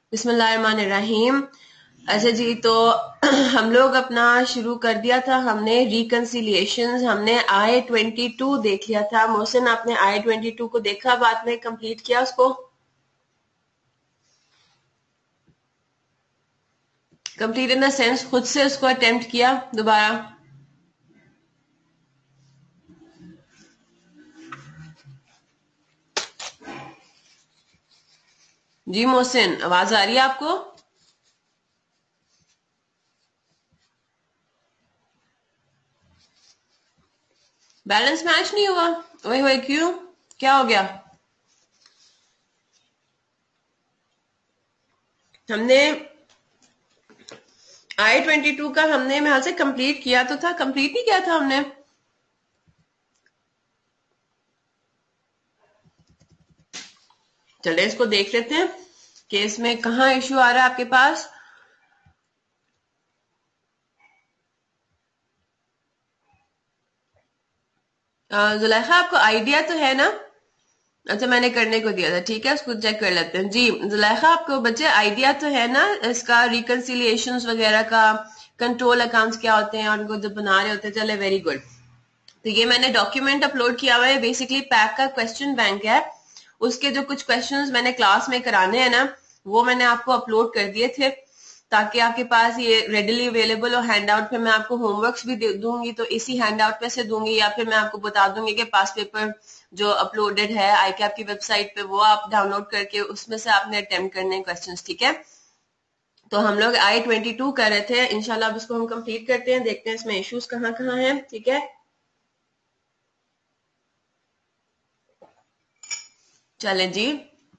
बिस्मिल्लाहिर्रहमानिर्रहीम। अच्छा जी, तो हम लोग अपना शुरू कर दिया था हमने रिकंसिलिएशंस। हमने I-22 देख लिया था। मोहसिन, आपने I-22 को देखा, बाद में कंप्लीट किया उसको? कंप्लीट इन द सेंस खुद से उसको अटेम्प्ट किया दोबारा? जी मोहसिन, आवाज आ रही है आपको? बैलेंस मैच नहीं हुआ? ओए होए, क्यों? क्या हो गया? हमने I-22 का हमने मेरे से कंप्लीट किया तो था, कंप्लीट नहीं किया था हमने? चले इसको देख लेते हैं कि इसमें कहाँ इश्यू आ रहा है आपके पास। जुलेखा, आपको आइडिया तो है ना? अच्छा, मैंने करने को दिया था, ठीक है, उसको चेक कर लेते हैं। जी जुलेखा, आपको बच्चे आइडिया तो है ना इसका, रिकंसिलिएशंस वगैरह का, कंट्रोल अकाउंट्स क्या होते हैं और उनको जब बना रहे होते हैं? चले, वेरी गुड। तो ये मैंने डॉक्यूमेंट अपलोड किया हुआ है, बेसिकली पैक का क्वेश्चन बैंक है। उसके जो कुछ क्वेश्चंस मैंने क्लास में कराने हैं ना, वो मैंने आपको अपलोड कर दिए थे ताकि आपके पास ये रेडिली अवेलेबल हो। हैंड आउट पे मैं आपको होमवर्क्स भी दे दूंगी, तो इसी हैंड आउट पे से दूंगी, या फिर मैं आपको बता दूंगी कि पास पेपर जो अपलोडेड है आईकैप की वेबसाइट पे, वो आप डाउनलोड करके उसमें से आपने अटेम्प्ट करने क्वेश्चंस, ठीक है? तो हम लोग I-22 कर रहे थे, इंशाल्लाह अब इसको हम कंप्लीट करते हैं, देखते हैं इसमें इश्यूज कहाँ कहाँ हैं, ठीक है? चले जी,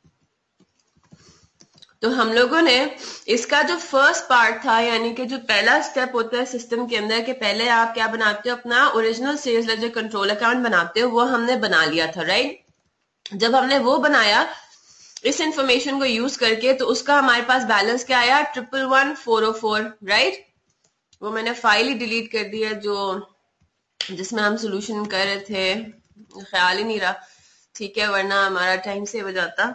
तो हम लोगों ने इसका जो फर्स्ट पार्ट था, यानी कि जो पहला स्टेप होता है सिस्टम के अंदर, कि पहले आप क्या बनाते हो, अपना original sales ledger control account बनाते हो, वो हमने बना लिया था, राइट? जब हमने वो बनाया इस इंफॉर्मेशन को यूज करके, तो उसका हमारे पास बैलेंस क्या आया? 111,404, राइट? वो मैंने फाइल ही डिलीट कर दी है जो जिसमें हम सोल्यूशन कर रहे थे, ख्याल ही नहीं रहा, ठीक है, वरना हमारा टाइम सेव हो जाता।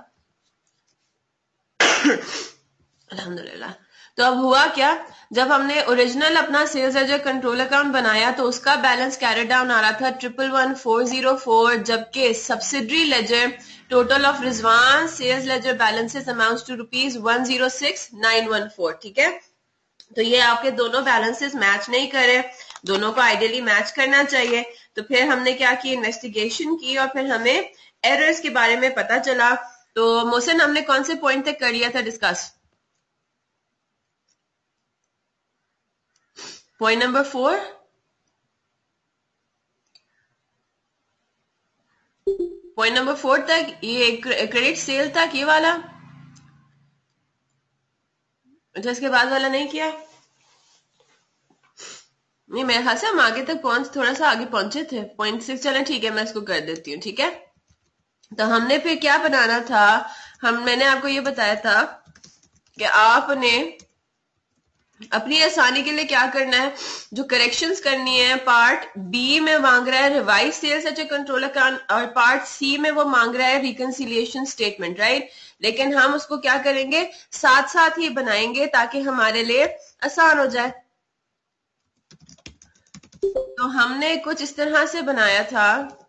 अल्हम्दुलिल्लाह। तो अब हुआ क्या, जब हमने ओरिजिनल अपना सेल्स लेजर कंट्रोल अकाउंट बनाया तो उसका बैलेंस कैरी डाउन आ रहा था 111,404, जबकि subsidiary ledger total of Rizwan sales ledger balances amounts to ₹106,914, ठीक है? तो ये आपके दोनों बैलेंसेस मैच नहीं करे, दोनों को आइडियली मैच करना चाहिए। तो फिर हमने क्या की, इन्वेस्टिगेशन की, और फिर हमें एरर्स के बारे में पता चला। तो मोहसिन, हमने कौन से पॉइंट तक कर लिया था discuss? Point number 4। Point number 4 तक ये क्रेडिट सेल तक, ये वाला। अच्छा, इसके बाद वाला नहीं किया? नहीं, मेरे ख्याल से हम आगे तक थोड़ा सा आगे पहुंचे थे। पॉइंट 6, चलें ठीक है, मैं इसको कर देती हूँ, ठीक है? तो हमने फिर क्या बनाना था, मैंने आपको ये बताया था कि आपने अपनी आसानी के लिए क्या करना है, जो करेक्शंस करनी है, पार्ट बी में मांग रहा है revise sales ledger control account, और पार्ट सी में वो मांग रहा है रिकंसिलिएशन स्टेटमेंट, राइट? लेकिन हम उसको क्या करेंगे, साथ साथ ही बनाएंगे ताकि हमारे लिए आसान हो जाए। तो हमने कुछ इस तरह से बनाया था,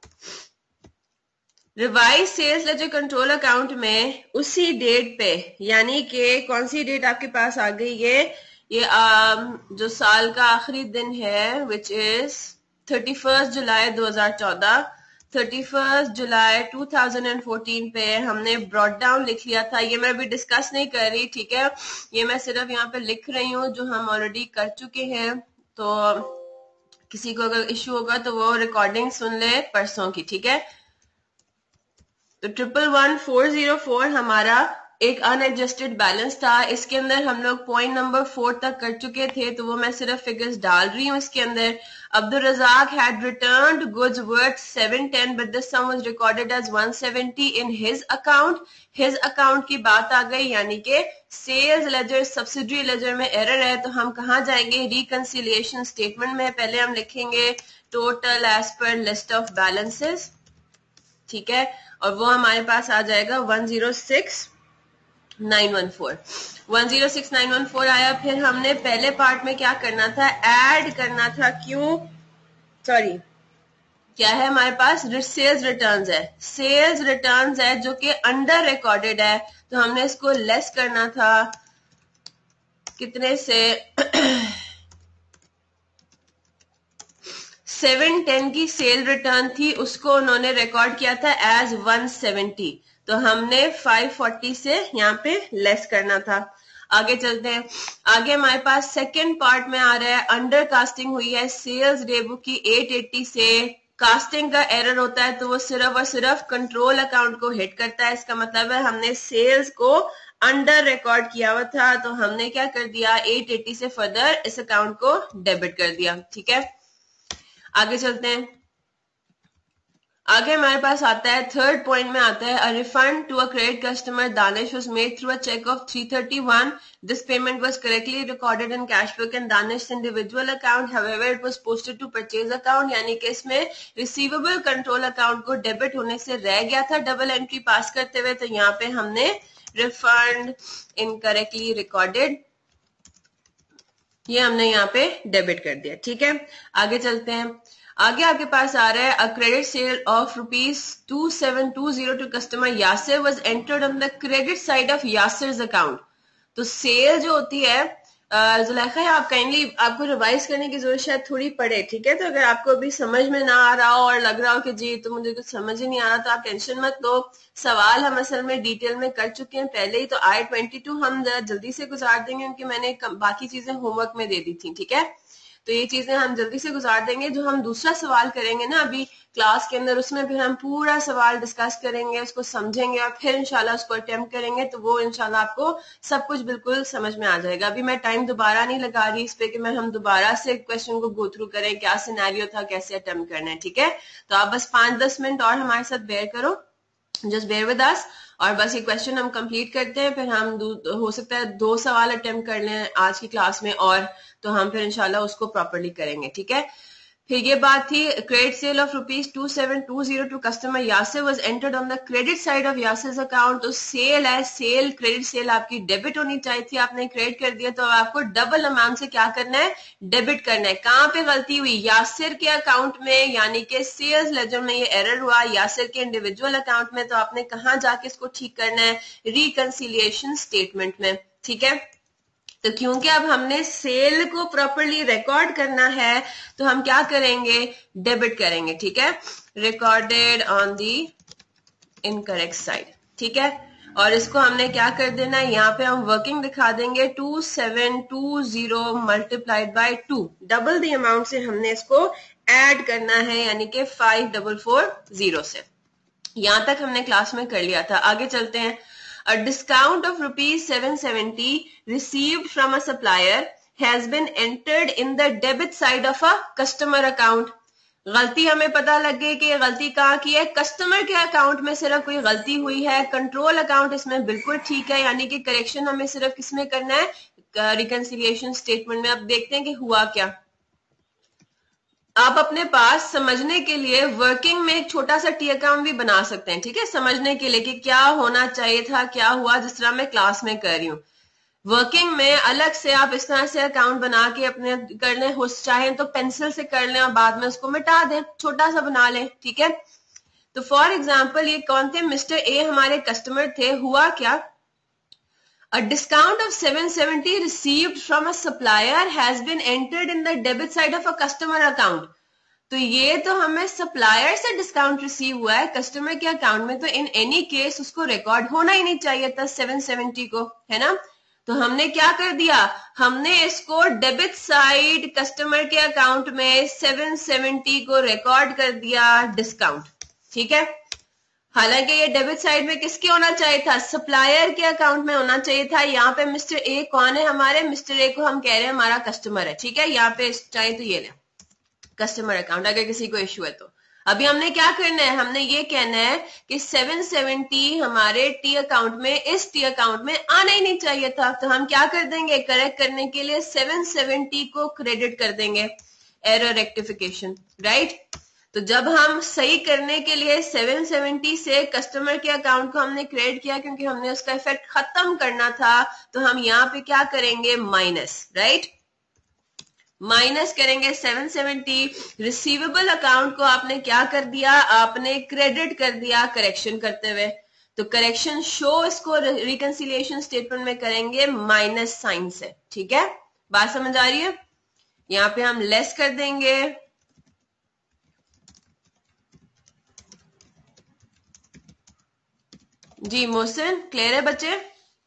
revise sales ledger control account में उसी डेट पे, यानी कि कौन सी डेट आपके पास आ गई है, ये जो साल का आखिरी दिन है, विच इज 31 जुलाई 2014, 31 जुलाई 2014 पे हमने ब्रॉड डाउन लिख लिया था। ये मैं अभी डिस्कस नहीं कर रही, ठीक है, ये मैं सिर्फ यहाँ पे लिख रही हूँ जो हम ऑलरेडी कर चुके हैं। तो किसी को अगर इश्यू होगा तो वो रिकॉर्डिंग सुन ले परसों की, ठीक है? तो 111,404 हमारा एक अनएडजस्टेड बैलेंस था। इसके अंदर हम लोग पॉइंट नंबर 4 तक कर चुके थे, तो वो मैं सिर्फ फिगर्स डाल रही हूँ इसके अंदर। Abdul Razak had returned goods worth 710 but the sum was recorded as 170 in his account. His account की बात आ गई, यानी कि सेल्स लेजर सब्सिडरी लेजर में एरर है, तो हम कहाँ जाएंगे, रिकंसिलिएशन स्टेटमेंट में। पहले हम लिखेंगे total as per list of balances, ठीक है, और वो हमारे पास आ जाएगा 106 106914 आया। फिर हमने पहले पार्ट में क्या करना था, ऐड करना था, क्यों, सॉरी, क्या है हमारे पास, सेल्स रिटर्न्स है, सेल्स रिटर्न्स है जो कि अंडर रिकॉर्डेड है, तो हमने इसको लेस करना था कितने से 710 की सेल रिटर्न थी, उसको उन्होंने रिकॉर्ड किया था एज 170, तो हमने 540 से यहाँ पे लेस करना था। आगे चलते हैं, आगे हमारे पास सेकंड पार्ट में आ रहा है, अंडर कास्टिंग हुई है सेल्स डे बुक की 880 से, कास्टिंग का एरर होता है तो वो सिर्फ और सिर्फ कंट्रोल अकाउंट को हिट करता है, इसका मतलब है हमने सेल्स को अंडर रिकॉर्ड किया हुआ था, तो हमने क्या कर दिया, 880 से फर्दर इस अकाउंट को डेबिट कर दिया। ठीक है, आगे चलते हैं, आगे हमारे पास आता है थर्ड पॉइंट में आता है, a refund to a credit customer Danish was made through a cheque of 331, this payment was correctly recorded in cash book and Danish individual account, however it was posted to purchase account, यानी कि इसमें receivable control account को debit होने से रह गया था double entry पास करते हुए, तो यहाँ पे हमने रिफंड इनकरेक्टली रिकॉर्डेड, ये हमने यहाँ पे डेबिट कर दिया। ठीक है, आगे चलते हैं, आगे आपके पास आ रहा है, a credit sale of ₹2720 to customer Yasir was entered on the credit side of Yasir's account, तो सेल जो होती है जुलेखा है, आप काइंडली, आपको रिवाइज करने की जरूरत शायद थोड़ी पड़े। ठीक है, तो अगर आपको अभी समझ में ना आ रहा हो और लग रहा हो कि जी तो मुझे कुछ समझ ही नहीं आ रहा, तो आप टेंशन मत लो, सवाल हम असल में डिटेल में कर चुके हैं पहले ही, तो I-22 हम जल्दी से गुजार देंगे क्योंकि मैंने बाकी चीजें होमवर्क में दे दी थी। ठीक है, तो ये चीजें हम जल्दी से गुजार देंगे, जो हम दूसरा सवाल करेंगे ना अभी क्लास के अंदर, उसमें फिर हम पूरा सवाल डिस्कस करेंगे, उसको समझेंगे और फिर इंशाल्लाह उसको अटेम्प्ट करेंगे, तो वो इंशाल्लाह आपको सब कुछ बिल्कुल समझ में आ जाएगा। अभी मैं टाइम दोबारा नहीं लगा रही इस पे कि हम दोबारा से क्वेश्चन को गो थ्रू करें, क्या सिनेरियो था, कैसे अटेम्प्ट करना है। ठीक है, तो आप बस 5-10 मिनट और हमारे साथ बेयर करो, जस्ट बेयर विद अस, और बस ये क्वेश्चन हम कंप्लीट करते हैं, फिर हम हो सकता है 2 सवाल अटेम्प्ट कर लें आज की क्लास में, और तो हम फिर इंशाल्लाह उसको प्रॉपर्ली करेंगे। ठीक है, फिर ये बात थी, credit sale of ₹2720 to customer Yasir was entered on the credit side of Yasir's account, तो सेल है, सेल क्रेडिट सेल आपकी डेबिट होनी चाहिए थी, आपने क्रेडिट कर दिया, तो आपको डबल अमाउंट से क्या करना है, डेबिट करना है। कहां पे गलती हुई, यासिर के अकाउंट में, यानी कि सेल्स लेजर में ये एरर हुआ, यासिर के इंडिविजुअल अकाउंट में, तो आपने कहां जाके इसको ठीक करना है, रिकंसिलिएशन स्टेटमेंट में। ठीक है, तो क्योंकि अब हमने सेल को प्रॉपर्ली रिकॉर्ड करना है, तो हम क्या करेंगे, डेबिट करेंगे। ठीक है, recorded on the incorrect side. ठीक है, और इसको हमने क्या कर देना है, यहाँ पे हम वर्किंग दिखा देंगे, 2720 multiplied by 2, double the amount से हमने इसको ऐड करना है, यानी कि 5440 से। यहां तक हमने क्लास में कर लिया था। आगे चलते हैं, a discount of ₹770 received from a supplier has been entered in the debit side of a customer account. गलती हमें पता लग गई कि गलती कहाँ की है, कस्टमर के अकाउंट में सिर्फ कोई गलती हुई है, कंट्रोल अकाउंट इसमें बिल्कुल ठीक है, यानी कि करेक्शन हमें सिर्फ किसमें करना है, रिकंसिलिएशन स्टेटमेंट में। अब देखते हैं कि हुआ क्या। आप अपने पास समझने के लिए वर्किंग में एक छोटा सा टी अकाउंट भी बना सकते हैं। ठीक है, समझने के लिए कि क्या होना चाहिए था, क्या हुआ, जिस तरह मैं क्लास में कर रही हूँ। वर्किंग में अलग से आप इस तरह से अकाउंट बना के अपने कर लें, हो चाहे तो पेंसिल से कर लें और बाद में उसको मिटा दें, छोटा सा बना लें। ठीक है, तो फॉर एग्जाम्पल ये कौन थे, मिस्टर ए हमारे कस्टमर थे। हुआ क्या, A discount of 770 received from a supplier has been entered in the debit side of a customer account. तो ये तो हमें सप्लायर से डिस्काउंट रिसीव हुआ है, कस्टमर के अकाउंट में तो इन एनी केस उसको रिकॉर्ड होना ही नहीं चाहिए था 770 को, है ना। तो हमने क्या कर दिया, हमने इसको डेबिट साइड कस्टमर के अकाउंट में 770 को रिकॉर्ड कर दिया डिस्काउंट। ठीक है, हालांकि ये डेबिट साइड में किसके होना चाहिए था, सप्लायर के अकाउंट में होना चाहिए था। यहाँ पे मिस्टर ए कौन है हमारे, मिस्टर ए को हम कह रहे हैं हमारा कस्टमर है। ठीक है, यहाँ पे चाहिए तो ये ले कस्टमर अकाउंट, अगर किसी को इश्यू है तो। अभी हमने क्या करना है, हमने ये कहना है कि 770 हमारे टी अकाउंट में, इस टी अकाउंट में आना ही नहीं चाहिए था, तो हम क्या कर देंगे, करेक्ट करने के लिए 770 को क्रेडिट कर देंगे, एरर रेक्टिफिकेशन, राइट। तो जब हम सही करने के लिए 770 से कस्टमर के अकाउंट को हमने क्रेडिट किया क्योंकि हमने उसका इफेक्ट खत्म करना था, तो हम यहाँ पे क्या करेंगे, माइनस, राइट, माइनस करेंगे 770। रिसीवेबल अकाउंट को आपने क्या कर दिया, आपने क्रेडिट कर दिया करेक्शन करते हुए। तो करेक्शन शो इसको रिकंसिलिएशन स्टेटमेंट में करेंगे माइनस साइन से। ठीक है, बात समझ आ रही है? यहाँ पे हम लेस कर देंगे, जी मोहसिन क्लियर है बच्चे?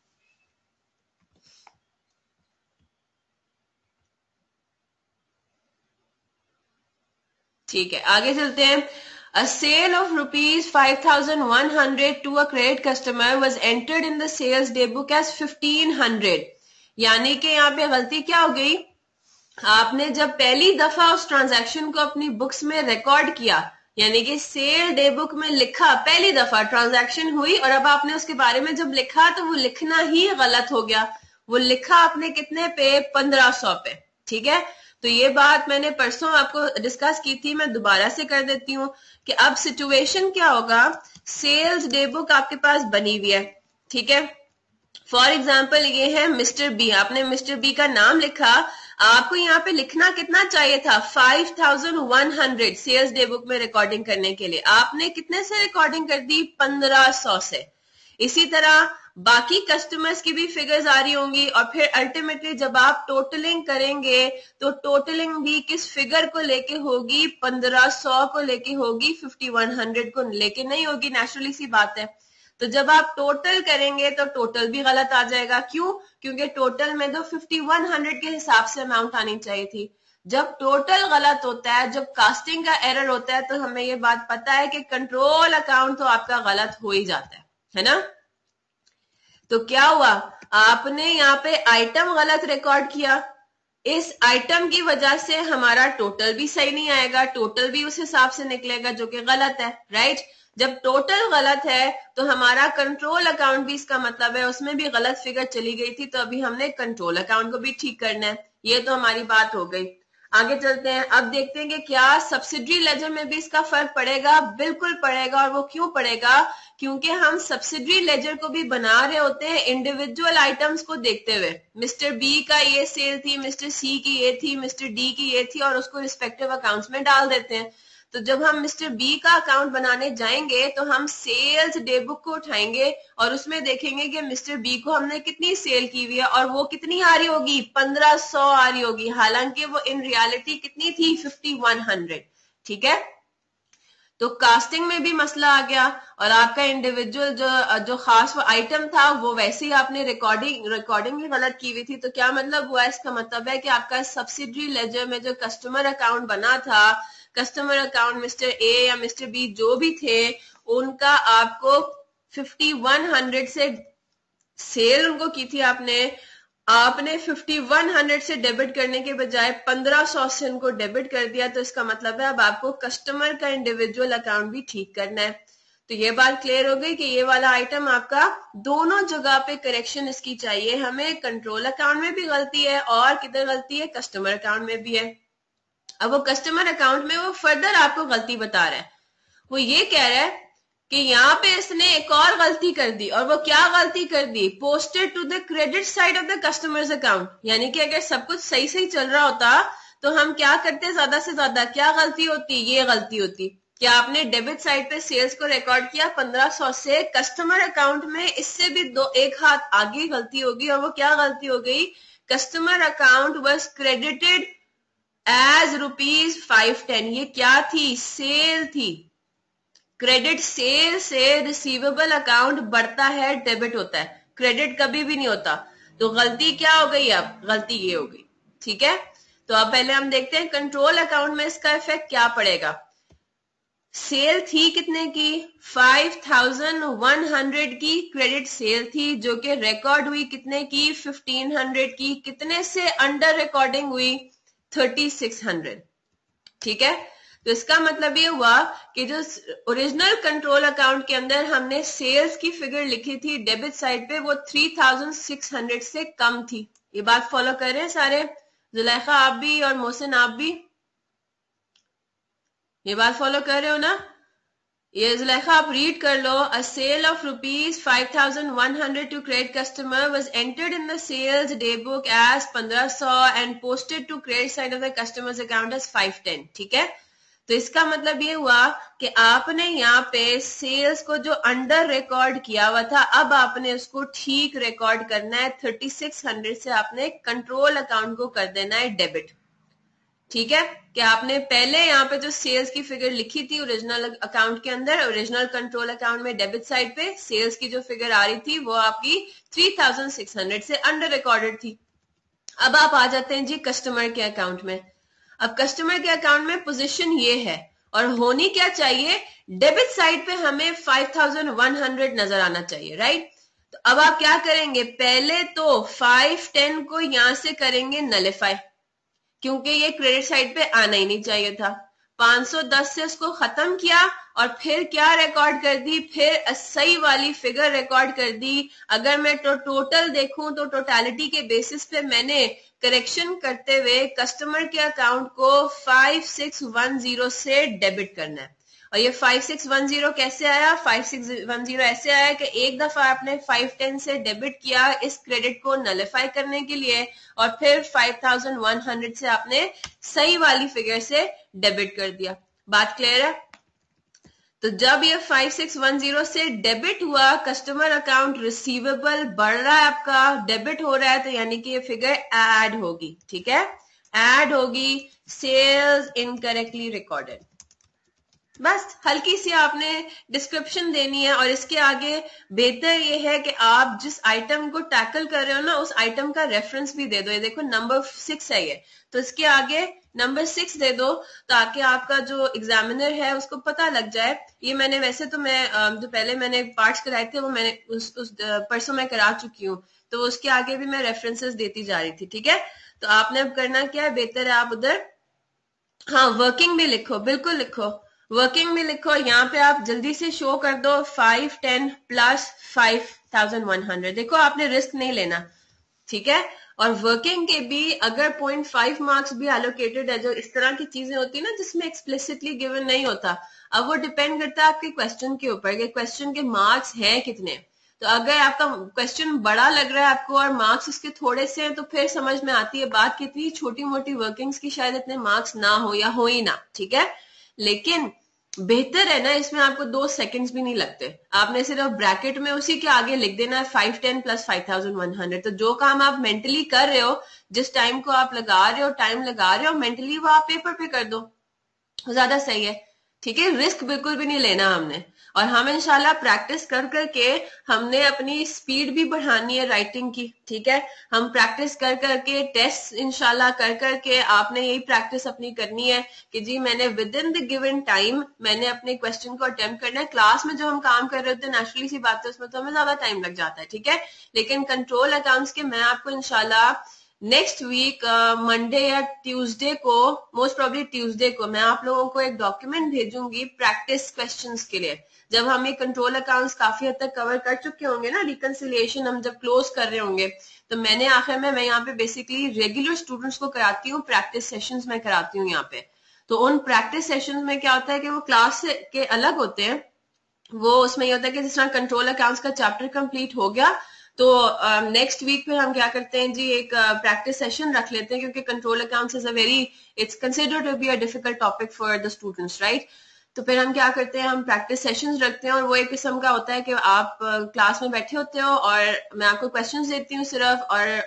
ठीक है, आगे चलते हैं। A sale of rupees 5,100 to a credit customer was entered in the sales day book as 1,500। यानी कि यहाँ पे गलती क्या हो गई, आपने जब पहली दफा उस ट्रांजैक्शन को अपनी बुक्स में रिकॉर्ड किया, यानी कि सेल डे बुक में लिखा, पहली दफा ट्रांजैक्शन हुई और अब आपने उसके बारे में जब लिखा तो वो लिखना ही गलत हो गया। वो लिखा आपने कितने पे, 1500 पे। ठीक है, तो ये बात मैंने परसों आपको डिस्कस की थी, मैं दोबारा से कर देती हूँ कि अब सिचुएशन क्या होगा। सेल्स डे बुक आपके पास बनी हुई है, ठीक है, फॉर एग्जाम्पल ये है मिस्टर बी, आपने मिस्टर बी का नाम लिखा, आपको यहाँ पे लिखना कितना चाहिए था, 5,100 सेल्स डे बुक में रिकॉर्डिंग करने के लिए, आपने कितने से रिकॉर्डिंग कर दी, 1500 से। इसी तरह बाकी कस्टमर्स की भी फिगर्स आ रही होंगी और फिर अल्टीमेटली जब आप टोटलिंग करेंगे तो टोटलिंग भी किस फिगर को लेके होगी, 1500 को लेके होगी, 5,100 को लेके नहीं होगी, नेचुरली सी बात है। तो जब आप टोटल करेंगे तो टोटल भी गलत आ जाएगा, क्यों, क्योंकि टोटल में तो 5,100 के हिसाब से अमाउंट आनी चाहिए थी। जब टोटल गलत होता है, जब कास्टिंग का एरर होता है, तो हमें ये बात पता है कि कंट्रोल अकाउंट तो आपका गलत हो ही जाता है ना। तो क्या हुआ, आपने यहाँ पे आइटम गलत रिकॉर्ड किया, इस आइटम की वजह से हमारा टोटल भी सही नहीं आएगा, टोटल भी उस हिसाब से निकलेगा जो कि गलत है, राइट। जब टोटल गलत है तो हमारा कंट्रोल अकाउंट भी, इसका मतलब है उसमें भी गलत फिगर चली गई थी, तो अभी हमने कंट्रोल अकाउंट को भी ठीक करना है। ये तो हमारी बात हो गई। आगे चलते हैं, अब देखते हैं कि क्या सब्सिडरी लेजर में भी इसका फर्क पड़ेगा। बिल्कुल पड़ेगा, और वो क्यों पड़ेगा, क्योंकि हम सब्सिडरी लेजर को भी बना रहे होते हैं इंडिविजुअल आइटम्स को देखते हुए। मिस्टर बी का ये सेल थी, मिस्टर सी की ये थी, मिस्टर डी की ये थी, और उसको रिस्पेक्टिव अकाउंट्स में डाल देते हैं। तो जब हम मिस्टर बी का अकाउंट बनाने जाएंगे तो हम सेल्स डे बुक को उठाएंगे और उसमें देखेंगे कि मिस्टर बी को हमने कितनी सेल की हुई है, और वो कितनी आ रही होगी, 1500 आ रही होगी, हालांकि वो इन रियलिटी कितनी थी, 5,100। ठीक है, तो कास्टिंग में भी मसला आ गया और आपका इंडिविजुअल जो खास वो आइटम था वो वैसे ही आपने रिकॉर्डिंग भी गलत की हुई थी। तो क्या मतलब हुआ, इसका मतलब है कि आपका सब्सिडरी लेजर में जो कस्टमर अकाउंट बना था, कस्टमर अकाउंट मिस्टर ए या मिस्टर बी जो भी थे, उनका आपको 5,100 से सेल उनको की थी आपने 5,100 से डेबिट करने के बजाय 1,500 से उनको डेबिट कर दिया। तो इसका मतलब है अब आपको कस्टमर का इंडिविजुअल अकाउंट भी ठीक करना है। तो ये बात क्लियर हो गई कि ये वाला आइटम आपका दोनों जगह पे करेक्शन इसकी चाहिए हमें, कंट्रोल अकाउंट में भी गलती है और किधर गलती है, कस्टमर अकाउंट में भी है। अब वो कस्टमर अकाउंट में वो फर्दर आपको गलती बता रहा है, वो ये कह रहा है कि यहाँ पे इसने एक और गलती कर दी, और वो क्या गलती कर दी, posted to the credit side of the customer's account. यानी कि अगर सब कुछ सही सही चल रहा होता तो हम क्या करते, ज्यादा से ज्यादा क्या गलती होती, ये गलती होती कि आपने डेबिट साइड पे सेल्स को रिकॉर्ड किया 1500 से, कस्टमर अकाउंट में इससे भी एक हाथ आगे गलती होगी, और वो क्या गलती हो गई, customer account was credited as ₹510। ये क्या थी, सेल थी। क्रेडिट सेल से रिसीवेबल अकाउंट बढ़ता है, डेबिट होता है, क्रेडिट कभी भी नहीं होता। तो गलती क्या हो गई, अब गलती ये हो गई। ठीक है, तो अब पहले हम देखते हैं कंट्रोल अकाउंट में इसका इफेक्ट क्या पड़ेगा। सेल थी कितने की, 5,100 की क्रेडिट सेल थी, जो कि रिकॉर्ड हुई कितने की, 1,500 की, कितने से अंडर रिकॉर्डिंग हुई, 3,600। ठीक है, तो इसका मतलब ये हुआ कि जो ओरिजिनल कंट्रोल अकाउंट के अंदर हमने सेल्स की फिगर लिखी थी डेबिट साइड पे, वो 3,600 से कम थी। ये बात फॉलो कर रहे हैं सारे, जुलेखा आप भी और मोहसिन आप भी, ये बात फॉलो कर रहे हो ना? ये जुलेखा आप रीड कर लो. A sale of ₹5,100 to credit customer was entered in the sales day book as 1500 and posted to credit side of the customer's account as 510. ठीक है, तो इसका मतलब ये हुआ कि आपने यहाँ पे सेल्स को जो अंडर रिकॉर्ड किया हुआ था, अब आपने उसको ठीक रिकॉर्ड करना है. 3600 से आपने कंट्रोल अकाउंट को कर देना है डेबिट. ठीक है, कि आपने पहले यहाँ पे जो सेल्स की फिगर लिखी थी ओरिजिनल अकाउंट के अंदर, ओरिजिनल कंट्रोल अकाउंट में डेबिट साइड पे सेल्स की जो फिगर आ रही थी वो आपकी 3600 से अंडर रिकॉर्डेड थी. अब आप आ जाते हैं जी कस्टमर के अकाउंट में. अब कस्टमर के अकाउंट में पोजीशन ये है और होनी क्या चाहिए, डेबिट साइड पे हमें 5100 नजर आना चाहिए, राइट? तो अब आप क्या करेंगे, पहले तो 510 को यहां से करेंगे नलिफाई, क्योंकि ये क्रेडिट साइड पे आना ही नहीं चाहिए था. 510 से उसको खत्म किया और फिर क्या रिकॉर्ड कर दी, फिर सही वाली फिगर रिकॉर्ड कर दी. अगर मैं टोटल देखूं तो टोटलिटी के बेसिस पे मैंने करेक्शन करते हुए कस्टमर के अकाउंट को 5610 से डेबिट करना है. और ये 5610 कैसे आया, 5610 ऐसे आया कि एक दफा आपने 510 से डेबिट किया इस क्रेडिट को नलिफाई करने के लिए और फिर 5100 से आपने सही वाली फिगर से डेबिट कर दिया. बात क्लियर है? तो जब ये 5610 से डेबिट हुआ, कस्टमर अकाउंट रिसीवेबल बढ़ रहा है आपका, डेबिट हो रहा है, तो यानी कि ये फिगर ऐड होगी. ठीक है, ऐड होगी, सेल्स इनकरेक्टली रिकॉर्डेड. बस हल्की सी आपने डिस्क्रिप्शन देनी है और इसके आगे बेहतर ये है कि आप जिस आइटम को टैकल कर रहे हो ना उस आइटम का रेफरेंस भी दे दो. ये देखो नंबर 6 है ये, तो इसके आगे नंबर 6 दे दो ताकि आपका जो एग्जामिनर है उसको पता लग जाए. ये मैंने वैसे तो मैं जो पहले मैंने पार्ट्स कराए थे वो मैंने उस परसों मैं करा चुकी हूँ, तो उसके आगे भी मैं रेफरेंसेस देती जा रही थी. ठीक है, तो आपने अब करना क्या है, बेहतर है आप उधर हाँ वर्किंग भी लिखो, बिल्कुल लिखो, वर्किंग में लिखो. यहाँ पे आप जल्दी से शो कर दो 510 प्लस 5100. देखो आपने रिस्क नहीं लेना. ठीक है, और वर्किंग के भी अगर 0.5 मार्क्स भी एलोकेटेड है, जो इस तरह की चीजें होती है ना जिसमें एक्सप्लिसिटली गिवन नहीं होता, अब वो डिपेंड करता है आपके क्वेश्चन के ऊपर कि क्वेश्चन के मार्क्स हैं कितने. तो अगर आपका क्वेश्चन बड़ा लग रहा है आपको और मार्क्स उसके थोड़े से हैं तो फिर समझ में आती है बात, कितनी छोटी मोटी वर्किंग्स की शायद इतने मार्क्स ना हो या हो ही ना. ठीक है, लेकिन बेहतर है ना, इसमें आपको 2 सेकंड्स भी नहीं लगते. आपने सिर्फ ब्रैकेट में उसी के आगे लिख देना है 510 प्लस 5100. तो जो काम आप मेंटली कर रहे हो, जिस टाइम को आप लगा रहे हो, टाइम लगा रहे हो मेंटली, वो आप पेपर पे कर दो, ज्यादा सही है. ठीक है, रिस्क बिल्कुल भी नहीं लेना हमने. और हम इंशाल्लाह प्रैक्टिस कर करके हमने अपनी स्पीड भी बढ़ानी है राइटिंग की. ठीक है, हम प्रैक्टिस कर करके टेस्ट इंशाल्लाह कर करके आपने यही प्रैक्टिस अपनी करनी है कि जी मैंने within the given time मैंने अपने क्वेश्चन को अटेम्प्ट करना है. क्लास में जो हम काम कर रहे होते हैं नेचुरली सी बात है उसमें तो हमें ज्यादा टाइम लग जाता है. ठीक है, लेकिन कंट्रोल अकाउंट्स के मैं आपको इंशाल्लाह नेक्स्ट वीक मंडे या ट्यूसडे को, मोस्ट प्रोबेबली ट्यूसडे को, मैं आप लोगों को एक डॉक्यूमेंट भेजूंगी प्रैक्टिस क्वेश्चंस के लिए. जब हम ये कंट्रोल अकाउंट्स काफी हद तक कवर कर चुके होंगे ना, रिकंसिलिएशन हम जब क्लोज कर रहे होंगे, तो मैंने आखिर में मैं यहाँ पे बेसिकली रेगुलर स्टूडेंट्स को कराती हूँ, प्रैक्टिस सेशंस में कराती हूँ यहाँ पे. तो उन प्रैक्टिस सेशंस में क्या होता है कि वो क्लास के अलग होते हैं. वो उसमें ये होता है कि जिस तरह कंट्रोल अकाउंट्स का चैप्टर कंप्लीट हो गया तो नेक्स्ट वीक पे हम क्या करते हैं जी, एक प्रैक्टिस सेशन रख लेते हैं, क्योंकि control accounts is a very, it's considered to be a difficult topic for the students, right? तो फिर हम क्या करते हैं, हम प्रैक्टिस सेशंस रखते हैं और वो एक किस्म का होता है कि आप क्लास में बैठे होते हो और मैं आपको क्वेश्चंस देती हूँ सिर्फ,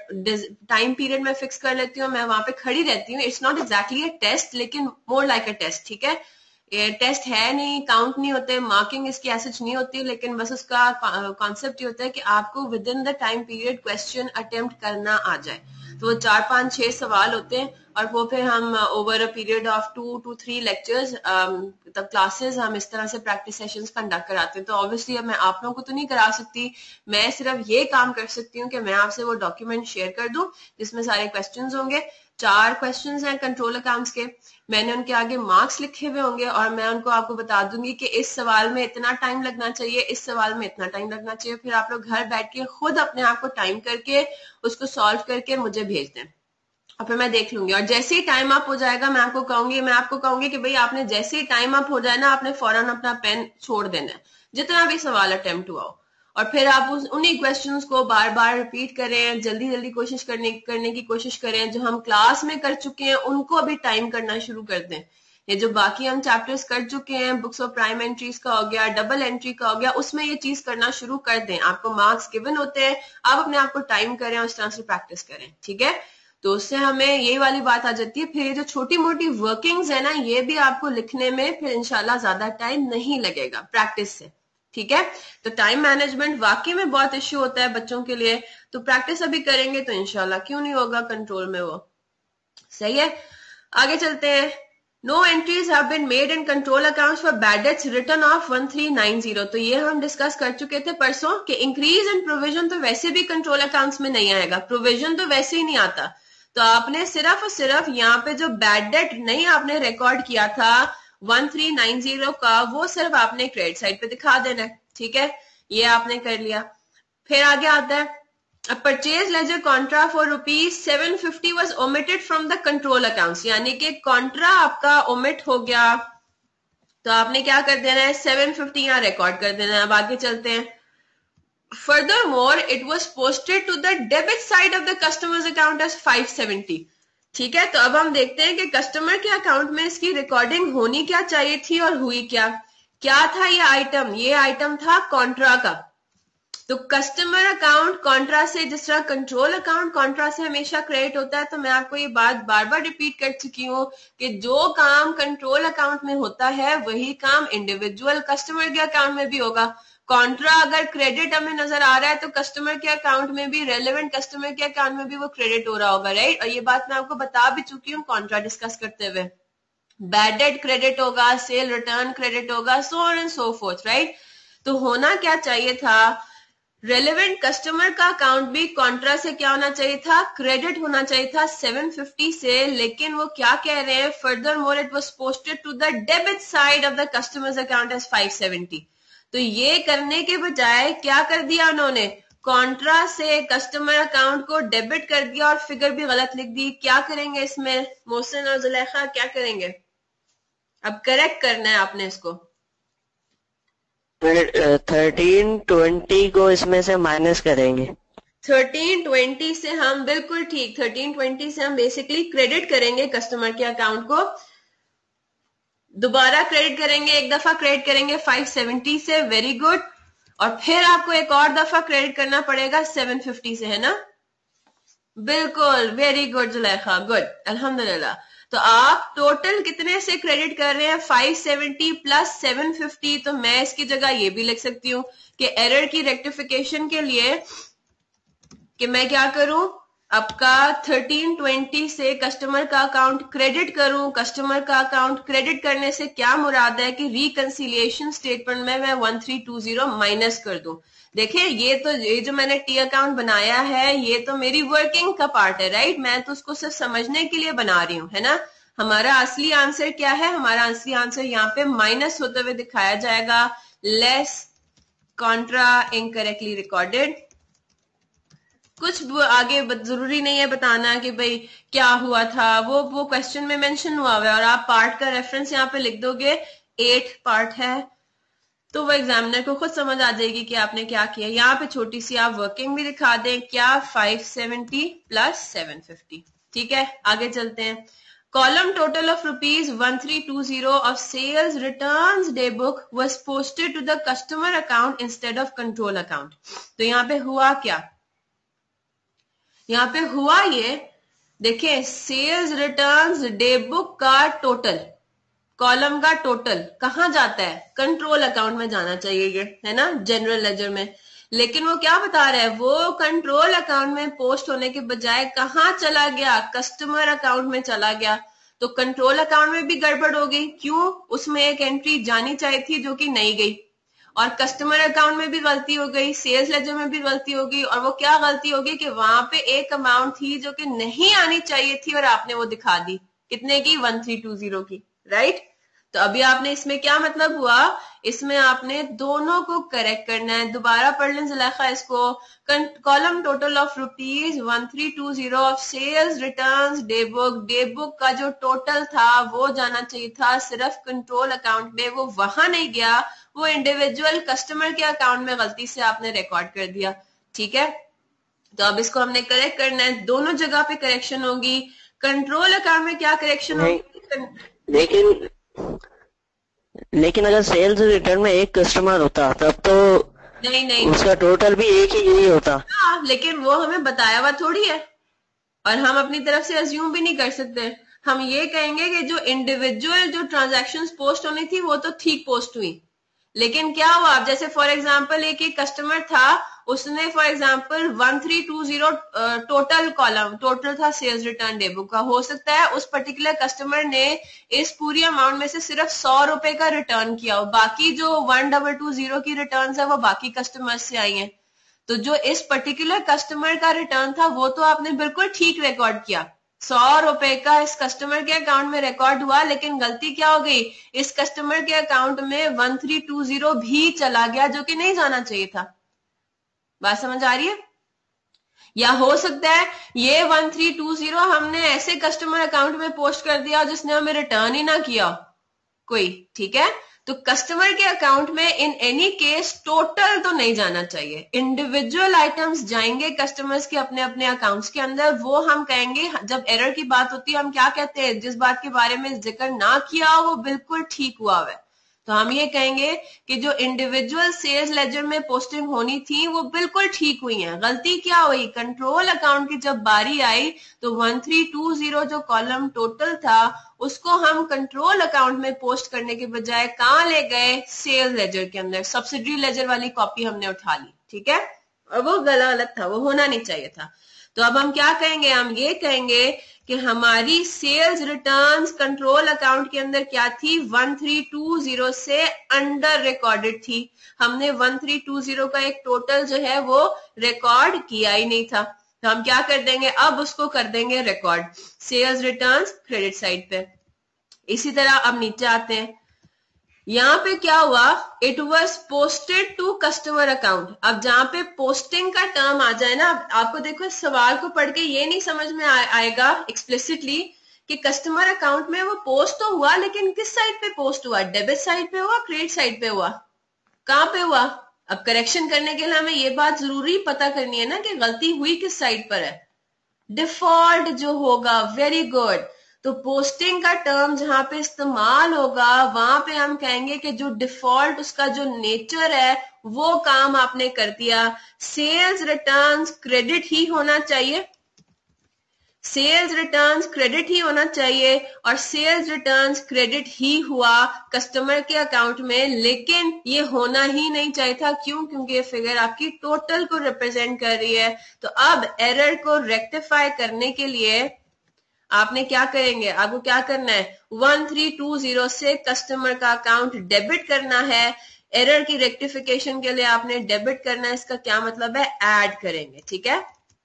और टाइम पीरियड में फिक्स कर लेती हूँ, मैं वहां पे खड़ी रहती हूँ. It's not exactly a test, लेकिन मोर लाइक अ टेस्ट. ठीक है, ये टेस्ट है नहीं, काउंट नहीं होते, मार्किंग इसकी ऐसे नहीं होती, लेकिन बस उसका कॉन्सेप्ट ये होता है कि आपको within the time period question attempt करना आ जाए. तो वो 4, 5, 6 सवाल होते हैं और वो फिर हम over a period of 2 to 3 lectures, तब क्लासेस हम इस तरह से प्रैक्टिस सेशंस कंडक्ट कराते हैं. तो ऑब्वियसली अब मैं आप लोगों को तो नहीं करा सकती, मैं सिर्फ ये काम कर सकती हूँ कि मैं आपसे वो डॉक्यूमेंट शेयर कर दूं जिसमें सारे क्वेश्चंस होंगे. 4 क्वेश्चंस हैं कंट्रोल अकाउंट्स के, मैंने उनके आगे मार्क्स लिखे हुए होंगे और मैं उनको आपको बता दूंगी कि इस सवाल में इतना टाइम लगना चाहिए, इस सवाल में इतना टाइम लगना चाहिए. फिर आप लोग घर बैठ के खुद अपने आप को टाइम करके उसको सॉल्व करके मुझे भेज दें. और फिर मैं देख लूंगी, और जैसे ही टाइम अप हो जाएगा मैं आपको कहूंगी कि भाई आपने जैसे ही टाइम अप हो जाए ना, आपने फौरन अपना पेन छोड़ देना है, जितना भी सवाल अटेम्प्ट हुआ हो, और फिर आप उन्हीं क्वेश्चंस को बार बार रिपीट करें, जल्दी जल्दी कोशिश करने की कोशिश करें। जो हम क्लास में कर चुके हैं उनको अभी टाइम करना शुरू कर दें। ये जो बाकी हम चैप्टर्स कर चुके हैं, बुक्स ऑफ प्राइम एंट्रीज का हो गया, डबल एंट्री का हो गया, उसमें ये चीज करना शुरू कर दें। आपको मार्क्स गिवन होते हैं, आप अपने आप को टाइम करें और उस तरह से प्रैक्टिस करें, ठीक है। तो उससे हमें यही वाली बात आ जाती है। फिर ये जो छोटी मोटी वर्किंग्स है ना, ये भी आपको लिखने में फिर इंशाल्लाह ज्यादा टाइम नहीं लगेगा प्रैक्टिस से, ठीक है। तो टाइम मैनेजमेंट वाकई में बहुत इश्यू होता है बच्चों के लिए, तो प्रैक्टिस अभी करेंगे तो इंशाल्लाह क्यों नहीं होगा कंट्रोल में वो, सही है। आगे चलते हैं। No entries have been made in control accounts for bad debts return of 1390। तो ये हम डिस्कस कर चुके थे परसों कि इंक्रीज इन प्रोविजन तो वैसे भी कंट्रोल अकाउंट्स में नहीं आएगा, प्रोविजन तो वैसे ही नहीं आता। तो आपने सिर्फ और सिर्फ यहाँ पे जो बैड डेट नहीं आपने रिकॉर्ड किया था 1390 का, वो सिर्फ आपने क्रेडिट साइड पे दिखा देना है, ठीक है। ये आपने कर लिया। फिर आगे आता है A purchase ledger contra for ₹750 was omitted from the control accounts, यानी कि कॉन्ट्रा आपका ओमिट हो गया, तो आपने क्या कर देना है 750 यहाँ रिकॉर्ड कर देना है। अब आगे चलते हैं। Furthermore, it was posted to the debit side of the customer's account as 570। ठीक है, तो अब हम देखते हैं कि कस्टमर के अकाउंट में इसकी रिकॉर्डिंग होनी क्या चाहिए थी और हुई क्या था ये आइटम था कॉन्ट्रा का। तो कस्टमर अकाउंट कॉन्ट्रा से, जिस तरह कंट्रोल अकाउंट कॉन्ट्रा से हमेशा क्रेडिट होता है, तो मैं आपको ये बात बार बार रिपीट कर चुकी हूँ कि जो काम कंट्रोल अकाउंट में होता है वही काम इंडिविजुअल कस्टमर के अकाउंट में भी होगा। कॉन्ट्रा अगर क्रेडिट हमें नजर आ रहा है तो कस्टमर के अकाउंट में भी, रेलेवेंट कस्टमर के अकाउंट में भी वो क्रेडिट हो रहा होगा, राइट। और ये बात मैं आपको बता भी चुकी हूँ कॉन्ट्रा डिस्कस करते हुए। बैड डेट क्रेडिट होगा, सेल रिटर्न क्रेडिट होगा, so on and so forth, right. तो होना क्या चाहिए था, रेलेवेंट कस्टमर का अकाउंट भी कॉन्ट्रा से क्या होना चाहिए था, क्रेडिट होना चाहिए था 750 से, लेकिन वो क्या कह रहे हैं, furthermore it was posted to the debit side of the customer's account as 570। तो ये करने के बजाय क्या कर दिया उन्होंने, कॉन्ट्रा से कस्टमर अकाउंट को डेबिट कर दिया और फिगर भी गलत लिख दी। क्या करेंगे इसमें मोहसिन और जुलेखा, क्या करेंगे, अब करेक्ट करना है आपने इसको। 1320 को इसमें से माइनस करेंगे। 1320 से हम, बिल्कुल ठीक, 1320 से हम बेसिकली क्रेडिट करेंगे कस्टमर के अकाउंट को, दोबारा क्रेडिट करेंगे, एक दफा क्रेडिट करेंगे 570 से, वेरी गुड। और फिर आपको एक और दफा क्रेडिट करना पड़ेगा 750 से, है ना, बिल्कुल, वेरी गुड जुलेखा, गुड, अल्हम्दुलिल्लाह। तो आप टोटल कितने से क्रेडिट कर रहे हैं, 570 प्लस 750। तो मैं इसकी जगह ये भी लिख सकती हूँ कि एरर की रेक्टिफिकेशन के लिए कि मैं क्या करूं, आपका 1320 से कस्टमर का अकाउंट क्रेडिट करूं। कस्टमर का अकाउंट क्रेडिट करने से क्या मुराद है कि रिकंसिलिएशन स्टेटमेंट में मैं 1320 माइनस कर दूं। देखिए ये जो मैंने टी अकाउंट बनाया है ये तो मेरी वर्किंग का पार्ट है, राइट। मैं तो उसको सिर्फ समझने के लिए बना रही हूँ, है ना। हमारा असली आंसर क्या है, हमारा असली आंसर यहाँ पे माइनस होते हुए दिखाया जाएगा, लेस कॉन्ट्रा इनकरेक्टली रिकॉर्डेड। कुछ आगे जरूरी नहीं है बताना कि भाई क्या हुआ था, वो क्वेश्चन में मेंशन हुआ है और आप पार्ट का रेफरेंस यहाँ पे लिख दोगे, 8 पार्ट है, तो वो एग्जामिनर को खुद समझ आ जाएगी कि आपने क्या किया। यहाँ पे छोटी सी आप वर्किंग भी दिखा दें, क्या 570 प्लस 750, ठीक है। आगे चलते हैं। Column total of ₹1320 of sales returns day book was posted to the customer account instead of control account. तो यहाँ पे हुआ क्या, यहाँ पे हुआ ये देखिए, सेल्स रिटर्न्स डे बुक का टोटल, कॉलम का टोटल कहां जाता है, कंट्रोल अकाउंट में जाना चाहिए ये, है ना, जनरल लेजर में। लेकिन वो क्या बता रहा है, वो कंट्रोल अकाउंट में पोस्ट होने के बजाय कहां चला गया, कस्टमर अकाउंट में चला गया। तो कंट्रोल अकाउंट में भी गड़बड़ हो गई, क्यों, उसमें एक एंट्री जानी चाहिए थी जो कि नहीं गई, और कस्टमर अकाउंट में भी गलती हो गई, सेल्स लेजर में भी गलती हो गई। और वो क्या गलती होगी कि वहां पे एक अमाउंट थी जो कि नहीं आनी चाहिए थी और आपने वो दिखा दी, कितने की, 1320 की, राइट। तो अभी आपने इसमें क्या मतलब हुआ, इसमें आपने दोनों को करेक्ट करना है। दोबारा पढ़ लें ज़ुलेखा इसको। Column total of ₹1320 of sales returns day book का जो टोटल था वो जाना चाहिए था सिर्फ कंट्रोल अकाउंट में, वो वहां नहीं गया, वो इंडिविजुअल कस्टमर के अकाउंट में गलती से आपने रिकॉर्ड कर दिया। ठीक है, तो अब इसको हमने करेक्ट करना है, दोनों जगह पे करेक्शन होगी। कंट्रोल अकाउंट में क्या करेक्शन होगी? लेकिन अगर सेल्स रिटर्न में एक कस्टमर होता तब तो नहीं उसका टोटल भी एक ही यही होता। हाँ, लेकिन वो हमें बताया हुआ थोड़ी है और हम अपनी तरफ से अज्यूम भी नहीं कर सकते। हम ये कहेंगे कि जो इंडिविजुअल जो ट्रांजैक्शंस पोस्ट होनी थी वो तो ठीक पोस्ट हुई, लेकिन क्या हुआ, अब जैसे फॉर एग्जांपल एक कस्टमर था, उसने फॉर एग्जांपल 1320 टोटल था सेल्स रिटर्न डे बुक का। हो सकता है उस पर्टिकुलर कस्टमर ने इस पूरी अमाउंट में से सिर्फ 100 रुपए का रिटर्न किया हो, बाकी जो 1220 की रिटर्न है वो बाकी कस्टमर से आई है। तो जो इस पर्टिकुलर कस्टमर का रिटर्न था वो तो आपने बिल्कुल ठीक रिकॉर्ड किया, 100 रुपए का इस कस्टमर के अकाउंट में रिकॉर्ड हुआ, लेकिन गलती क्या हो गई, इस कस्टमर के अकाउंट में 1320 भी चला गया जो कि नहीं जाना चाहिए था। बात समझ आ रही है? या हो सकता है ये 1320 हमने ऐसे कस्टमर अकाउंट में पोस्ट कर दिया जिसने हमें रिटर्न ही ना किया कोई। ठीक है, तो कस्टमर के अकाउंट में इन एनी केस टोटल तो नहीं जाना चाहिए, इंडिविजुअल आइटम्स जाएंगे कस्टमर्स के अपने अपने अकाउंट्स के अंदर। वो हम कहेंगे, जब एरर की बात होती है हम क्या कहते हैं, जिस बात के बारे में जिक्र ना किया वो बिल्कुल ठीक हुआ है, तो हम ये कहेंगे कि जो इंडिविजुअल सेल्स लेजर में पोस्टिंग होनी थी वो बिल्कुल ठीक हुई है। गलती क्या हुई, कंट्रोल अकाउंट की जब बारी आई तो 1320 जो कॉलम टोटल था उसको हम कंट्रोल अकाउंट में पोस्ट करने के बजाय कहां ले गए, सेल्स लेजर के अंदर, सब्सिडरी लेजर वाली कॉपी हमने उठा ली। ठीक है, और वो गलत था, वो होना नहीं चाहिए था। तो अब हम क्या कहेंगे, हम ये कहेंगे कि हमारी सेल्स रिटर्न्स कंट्रोल अकाउंट के अंदर क्या थी, 1320 से अंडर रिकॉर्डेड थी। हमने 1320 का एक टोटल जो है वो रिकॉर्ड किया ही नहीं था, तो हम क्या कर देंगे, अब उसको कर देंगे record sales returns credit side पे। इसी तरह अब नीचे आते हैं, यहाँ पे क्या हुआ, it was posted to customer account. अब जहां पे पोस्टिंग का टर्म आ जाए ना, आपको देखो इस सवाल को पढ़ के ये नहीं समझ में आएगा एक्सप्लिसिटली कि कस्टमर अकाउंट में वो पोस्ट तो हुआ, लेकिन किस साइड पे पोस्ट हुआ, डेबिट साइड पे हुआ, क्रेडिट साइड पे हुआ, कहां पे हुआ। अब करेक्शन करने के लिए हमें ये बात जरूरी पता करनी है ना कि गलती हुई किस साइड पर है, डिफॉल्ट जो होगा। वेरी गुड, तो पोस्टिंग का टर्म जहां पे इस्तेमाल होगा वहां पे हम कहेंगे कि जो डिफॉल्ट उसका जो नेचर है वो काम आपने कर दिया। सेल्स रिटर्न्स क्रेडिट ही होना चाहिए, सेल्स रिटर्न्स क्रेडिट ही होना चाहिए, और सेल्स रिटर्न्स क्रेडिट ही हुआ कस्टमर के अकाउंट में, लेकिन ये होना ही नहीं चाहिए था। क्यों? क्योंकि ये फिगर आपकी टोटल को रिप्रेजेंट कर रही है। तो अब एरर को रेक्टिफाई करने के लिए आपने क्या करेंगे, आपको क्या करना है, 1320 से कस्टमर का अकाउंट डेबिट करना है। एरर की रेक्टिफिकेशन के लिए आपने डेबिट करना है, इसका क्या मतलब है, ऐड करेंगे। ठीक है,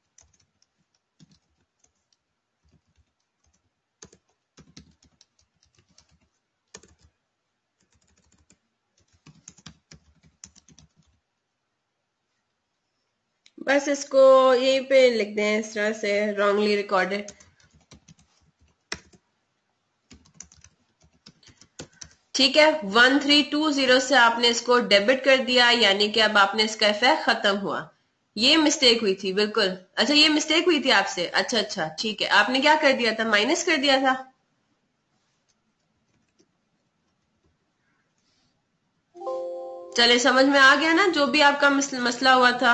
बस इसको यहीं पे लिख दें इस तरह से, रॉन्गली रिकॉर्डेड। ठीक है, 1320 से आपने इसको डेबिट कर दिया, यानी कि अब आपने इसका इफेक्ट खत्म हुआ। ये मिस्टेक हुई थी, बिल्कुल। अच्छा, ये मिस्टेक हुई थी आपसे, अच्छा ठीक है, आपने क्या कर दिया था, माइनस कर दिया था। चले, समझ में आ गया ना जो भी आपका मसला हुआ था।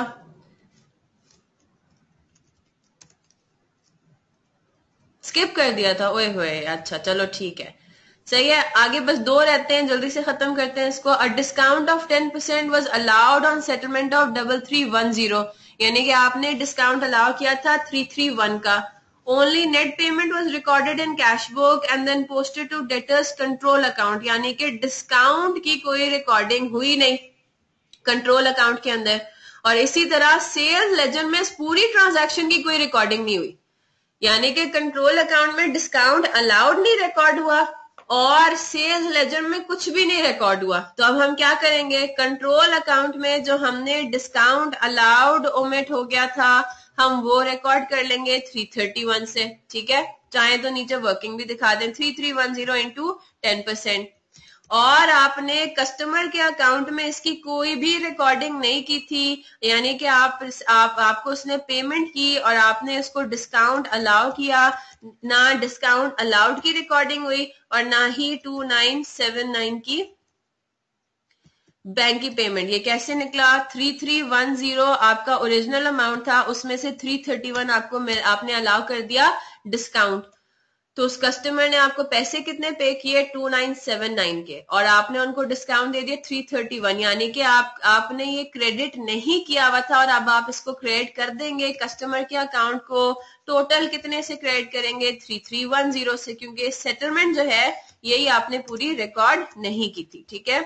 स्किप कर दिया था, ओए होए, अच्छा चलो ठीक है, सही है। आगे बस दो रहते हैं, जल्दी से खत्म करते हैं इसको। A discount of 10% was allowed on settlement of 3310, यानी कि आपने डिस्काउंट अलाउ किया था 331 का। Only net payment was recorded in cash book and then posted to debtors control account, यानी कि डिस्काउंट की कोई रिकॉर्डिंग हुई नहीं कंट्रोल अकाउंट के अंदर। और इसी तरह सेल्स लेजर में इस पूरी ट्रांजैक्शन की कोई रिकॉर्डिंग नहीं हुई, यानी कि कंट्रोल अकाउंट में डिस्काउंट अलाउड नहीं रिकॉर्ड हुआ, और सेल्स लेजर में कुछ भी नहीं रिकॉर्ड हुआ। तो अब हम क्या करेंगे, कंट्रोल अकाउंट में जो हमने डिस्काउंट अलाउड ओमिट हो गया था हम वो रिकॉर्ड कर लेंगे 331 से। ठीक है, चाहे तो नीचे वर्किंग भी दिखा दें, 3310 इंटू 10%। और आपने कस्टमर के अकाउंट में इसकी कोई भी रिकॉर्डिंग नहीं की थी, यानी कि आपको उसने पेमेंट की और आपने इसको डिस्काउंट अलाउ किया, ना डिस्काउंट अलाउड की रिकॉर्डिंग हुई और ना ही 2979 की बैंक की पेमेंट। ये कैसे निकला, 3310 आपका ओरिजिनल अमाउंट था, उसमें से 331 आपने अलाउ कर दिया डिस्काउंट। तो उस कस्टमर ने आपको पैसे कितने पे किए, 2979 के, और आपने उनको डिस्काउंट दे दिया 331, यानी कि आपने ये क्रेडिट नहीं किया हुआ था और अब आप इसको क्रेडिट कर देंगे कस्टमर के अकाउंट को। टोटल कितने से क्रेडिट करेंगे, 3310 से, क्योंकि सेटलमेंट जो है यही आपने पूरी रिकॉर्ड नहीं की थी। ठीक है,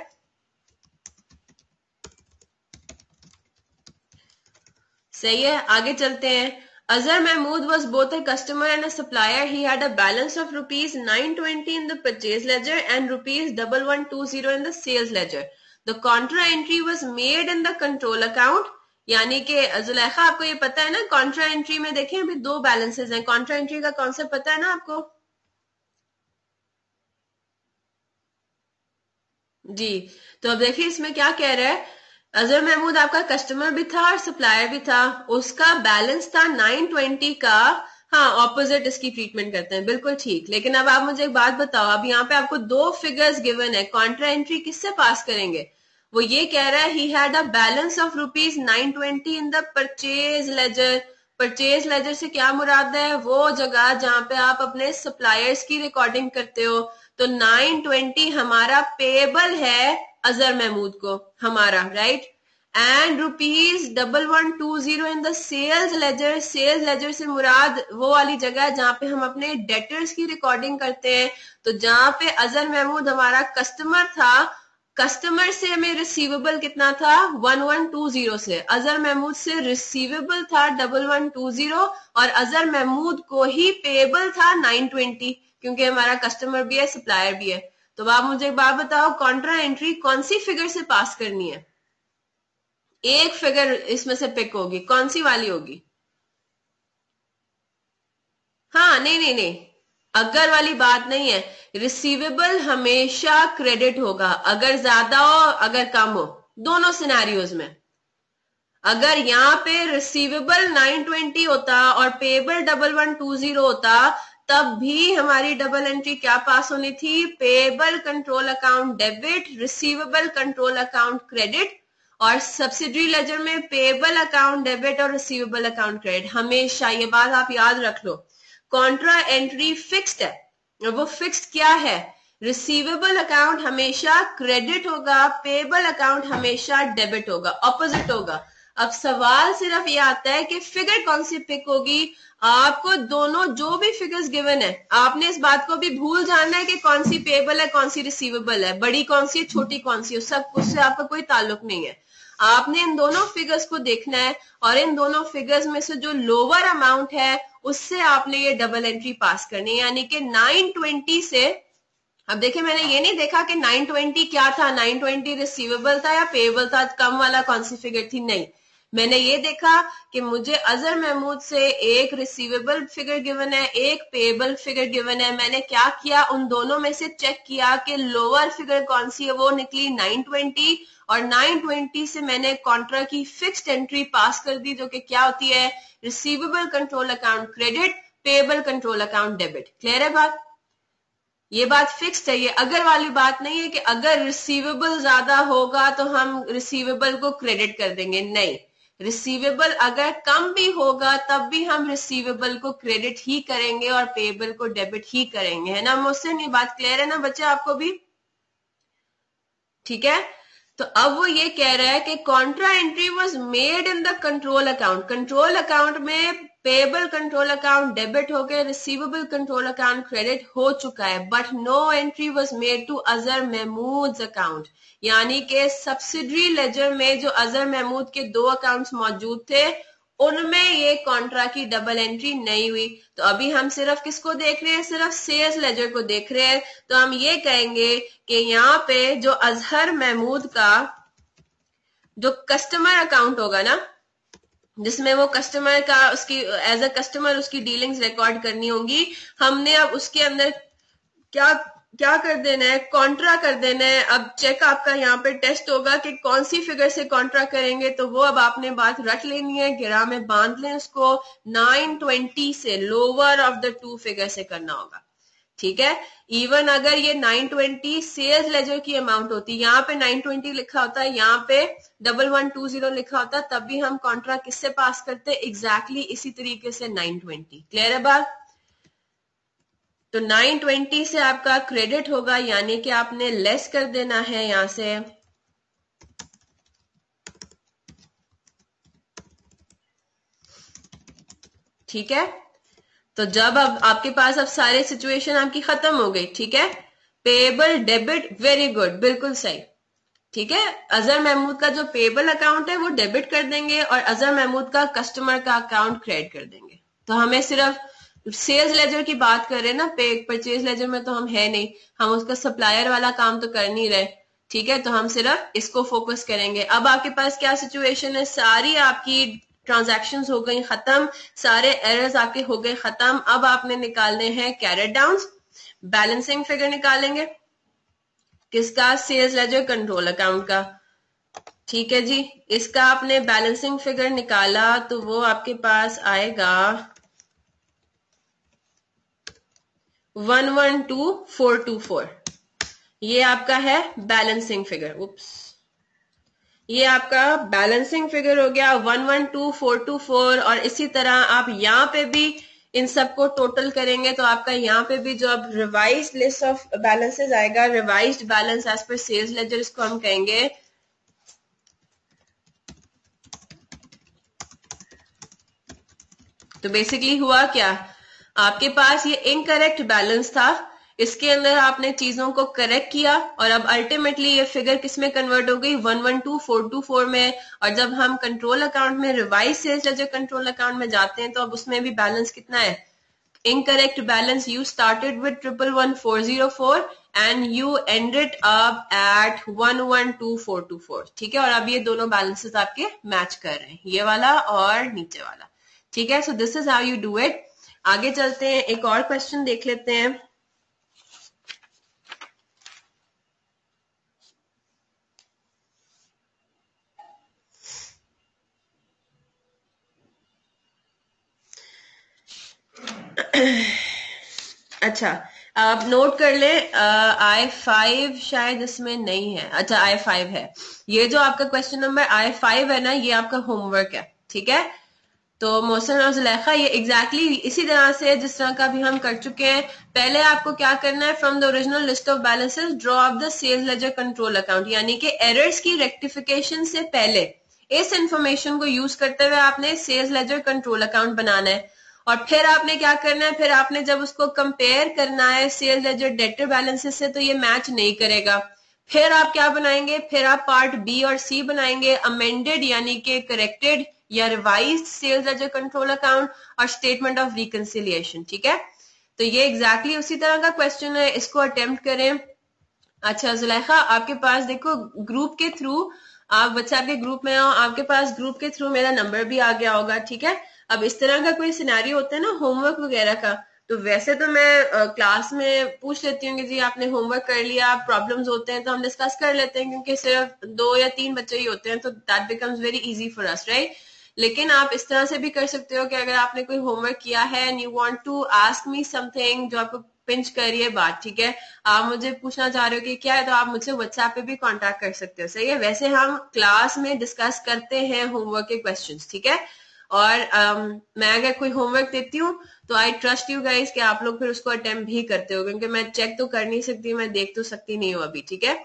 सही है, आगे चलते हैं। Azhar Mahmood was both a customer and a supplier. He had a balance of rupees 920 in the purchase ledger and rupees 1120 in the sales ledger. The contra entry was made in the control account. यानी कि जुलेखा आपको ये पता है ना, Contra entry में देखें अभी दो बैलेंसेस हैं। कॉन्ट्रा एंट्री का कॉन्सेप्ट पता है ना आपको? जी, तो अब देखिए इसमें क्या कह रहा है, अजहर महमूद आपका कस्टमर भी था और सप्लायर भी था, उसका बैलेंस था 920 का। हाँ, ऑपोजिट इसकी ट्रीटमेंट करते हैं, बिल्कुल ठीक। लेकिन अब आप मुझे एक बात बताओ, अब यहाँ पे आपको दो फिगर्स गिवन है, कॉन्ट्रा एंट्री किससे पास करेंगे? वो ये कह रहा है he had a balance of rupees 920 in the purchase ledger. Purchase ledger से क्या मुराद है, वो जगह जहां पे आप अपने सप्लायर्स की रिकॉर्डिंग करते हो। तो 920 हमारा पेएबल है अजहर महमूद को, हमारा, right. And rupees 1120 in the sales ledger. Sales ledger से मुराद वो वाली जगह जहां पे हम अपने डेटर्स की रिकॉर्डिंग करते हैं। तो जहां पे अजहर महमूद हमारा कस्टमर था, कस्टमर से हमें रिसीवेबल कितना था, 1120 से। अजहर महमूद से रिसीवेबल था 1120 और अजहर महमूद को ही पेएबल था 920, क्योंकि हमारा कस्टमर भी है, सप्लायर भी है। तो आप मुझे एक बात बताओ, कॉन्ट्रा एंट्री कौन सी फिगर से पास करनी है? एक फिगर इसमें से पिक होगी, कौन सी वाली होगी? हाँ, नहीं नहीं नहीं, अगर वाली बात नहीं है। रिसीवेबल हमेशा क्रेडिट होगा, अगर ज्यादा हो अगर कम हो, दोनों सिनेरियोज में। अगर यहाँ पे रिसीवेबल 920 होता और पेबल 1120 होता, तब भी हमारी डबल एंट्री क्या पास होनी थी, payable control account debit, receivable control account credit, और सब्सिडरी लेजर में पेबल अकाउंट डेबिट और रिसीवेबल अकाउंट क्रेडिट। हमेशा ये बात आप याद रख लो, कॉन्ट्रा एंट्री फिक्स्ड है, और वो फिक्स्ड क्या है, रिसीवेबल अकाउंट हमेशा क्रेडिट होगा, पेबल अकाउंट हमेशा डेबिट होगा, ऑपोजिट होगा। अब सवाल सिर्फ ये आता है कि फिगर कौन सी पिक होगी। आपको दोनों जो भी फिगर्स गिवन है, आपने इस बात को भी भूल जाना है कि कौन सी पेबल है कौन सी रिसीवेबल है, बड़ी कौन सी है छोटी कौन सी है, सब कुछ से आपका कोई ताल्लुक नहीं है। आपने इन दोनों फिगर्स को देखना है और इन दोनों फिगर्स में से जो लोअर अमाउंट है उससे आपने ये डबल एंट्री पास करनी है, यानी कि 920 से। अब देखिए, मैंने ये नहीं देखा कि 920 क्या था, 920 रिसीवेबल था या पेएबल था, कम वाला कौन सी फिगर थी, नहीं। मैंने ये देखा कि मुझे अजहर महमूद से एक रिसीवेबल फिगर गिवन है, एक पेएबल फिगर गिवन है। मैंने क्या किया, उन दोनों में से चेक किया कि लोअर फिगर कौन सी है, वो निकली 920, और 920 से मैंने कॉन्ट्रा की फिक्स्ड एंट्री पास कर दी, जो कि क्या होती है, receivable control account credit, payable control account debit. Clear है बात? ये बात फिक्स्ड है, ये अगर वाली बात नहीं है कि अगर रिसीवेबल ज्यादा होगा तो हम रिसीवेबल को क्रेडिट कर देंगे, नहीं। रिसीवेबल अगर कम भी होगा तब भी हम रिसीवेबल को क्रेडिट ही करेंगे और पेएबल को डेबिट ही करेंगे, है ना मुझसे? ये बात क्लियर है ना बच्चे आपको भी? ठीक है, तो अब वो ये कह रहा है कि contra entry was made in the control account. Control account में पेएबल कंट्रोल अकाउंट डेबिट हो गए, रिसीवेबल कंट्रोल अकाउंट क्रेडिट हो चुका है, but no entry was made to Azhar Mahmood account. यानी कि सब्सिडरी लेजर में जो अजहर महमूद के दो अकाउंट्स मौजूद थे, उनमें ये कॉन्ट्रा की डबल एंट्री नहीं हुई। तो अभी हम सिर्फ किसको देख रहे हैं, सिर्फ सेल्स लेजर को देख रहे हैं। तो हम ये कहेंगे कि यहाँ पे जो अजहर महमूद का जो कस्टमर अकाउंट होगा ना, जिसमें वो कस्टमर का उसकी एज अ कस्टमर उसकी डीलिंग्स रिकॉर्ड करनी होंगी, हमने अब उसके अंदर क्या क्या कर देना है, कॉन्ट्रा कर देना है। अब चेक आपका यहाँ पे टेस्ट होगा कि कौन सी फिगर से कॉन्ट्रा करेंगे, तो वो अब आपने बात रट लेनी है, गिरा में बांध लें उसको। 920 से lower of the two figure से करना होगा, ठीक है। इवन अगर ये 920 सेल्स लेजर की अमाउंट होती, यहाँ पे 920 लिखा होता है, यहाँ पे 1120 लिखा होता, तब भी हम कॉन्ट्रा किससे पास करते, एग्जैक्टली इसी तरीके से 920। क्लियर है बात? तो 920 से आपका क्रेडिट होगा, यानी कि आपने लेस कर देना है यहां से, ठीक है। तो जब अब आपके पास अब सारे सिचुएशन आपकी खत्म हो गई, ठीक है। पेएबल डेबिट, वेरी गुड, बिल्कुल सही, ठीक है। अजहर महमूद का जो पेएबल अकाउंट है वो डेबिट कर देंगे और अजहर महमूद का कस्टमर का अकाउंट क्रेडिट कर देंगे। तो हमें सिर्फ सेल्स लेजर की बात कर रहे हैं ना, पे परचेज लेजर में तो हम है नहीं, हम उसका सप्लायर वाला काम तो कर नहीं रहे, ठीक है। तो हम सिर्फ इसको फोकस करेंगे। अब आपके पास क्या सिचुएशन है, सारी आपकी ट्रांजैक्शंस हो गई खत्म, सारे एरर्स आपके हो गए खत्म। अब आपने निकालने हैं कैरेट डाउन्स, बैलेंसिंग फिगर निकालेंगे किसका, सेल्स लेजर कंट्रोल अकाउंट का, ठीक है जी। इसका आपने बैलेंसिंग फिगर निकाला तो वो आपके पास आएगा 112424, ये आपका है बैलेंसिंग फिगर। उप्स, ये आपका बैलेंसिंग फिगर हो गया 112424। और इसी तरह आप यहाँ पे भी इन सबको टोटल करेंगे तो आपका यहाँ पे भी जो अब रिवाइज्ड लिस्ट ऑफ बैलेंसेस आएगा, revised balance as per sales ledger इसको हम कहेंगे। तो बेसिकली हुआ क्या, आपके पास ये इनकरेक्ट बैलेंस था, इसके अंदर आपने चीजों को करेक्ट किया और अब अल्टीमेटली ये फिगर किसमें कन्वर्ट हो गई, 112424 में। और जब हम कंट्रोल अकाउंट में revise sales ledger control account में जाते हैं तो अब उसमें भी बैलेंस कितना है, incorrect balance. You started with 111404 and you ended up at 112424, ठीक है। और अब ये दोनों बैलेंसेस आपके मैच कर रहे हैं, ये वाला और नीचे वाला, ठीक है। So this is how you do it. आगे चलते हैं, एक और क्वेश्चन देख लेते हैं। अच्छा, आप नोट कर ले, I5 शायद इसमें नहीं है, अच्छा I5 है। ये जो आपका क्वेश्चन नंबर I5 है ना, ये आपका होमवर्क है, ठीक है। तो मोहसिन और जुलेखा, ये एग्जैक्टली इसी तरह से जिस तरह का भी हम कर चुके हैं। पहले आपको क्या करना है, from the original list of balances draw up the sales ledger control account, यानी कि एरर्स की रेक्टिफिकेशन से पहले इस इंफॉर्मेशन को यूज करते हुए आपने सेल्स लेजर कंट्रोल अकाउंट बनाना है। और फिर आपने क्या करना है, फिर आपने जब उसको कंपेयर करना है सेल्स लेजर डेटर बैलेंसेस से, तो ये मैच नहीं करेगा। फिर आप क्या बनाएंगे, फिर आप पार्ट बी और सी बनाएंगे, अमेंडेड यानी कि करेक्टेड या revised sales ledger control account और स्टेटमेंट ऑफ रिकंसिलिएशन, ठीक है। तो ये एग्जैक्टली उसी तरह का क्वेश्चन है, इसको अटेम्प्ट करें। अच्छा जुलेखा, आपके पास देखो ग्रुप के थ्रू, आप व्हाट्सएप के ग्रुप में हो, आपके पास ग्रुप के थ्रू मेरा नंबर भी आ गया होगा, ठीक है। अब इस तरह का कोई सिनेरियो होता है ना होमवर्क वगैरह का, तो वैसे तो मैं क्लास में पूछ लेती हूँ कि जी आपने होमवर्क कर लिया, प्रॉब्लम्स होते हैं तो हम डिस्कस कर लेते हैं, क्योंकि सिर्फ 2 या 3 बच्चे ही होते हैं, तो that becomes very easy for us, right. लेकिन आप इस तरह से भी कर सकते हो कि अगर आपने कोई होमवर्क किया है and you want to ask me something जो आपको पिंच कर रही है बात, ठीक है, आप मुझे पूछना चाह रहे हो कि क्या है, तो आप मुझसे व्हाट्सएप पे भी कांटेक्ट कर सकते हो, सही है। वैसे हम क्लास में डिस्कस करते हैं होमवर्क के क्वेश्चंस, ठीक है। और मैं अगर कोई होमवर्क देती हूँ तो आई ट्रस्ट यू गाइस कि आप लोग फिर उसको अटेम्प्ट भी करते हो, क्योंकि मैं चेक तो कर नहीं सकती, मैं देख तो सकती नहीं हूँ अभी, ठीक है।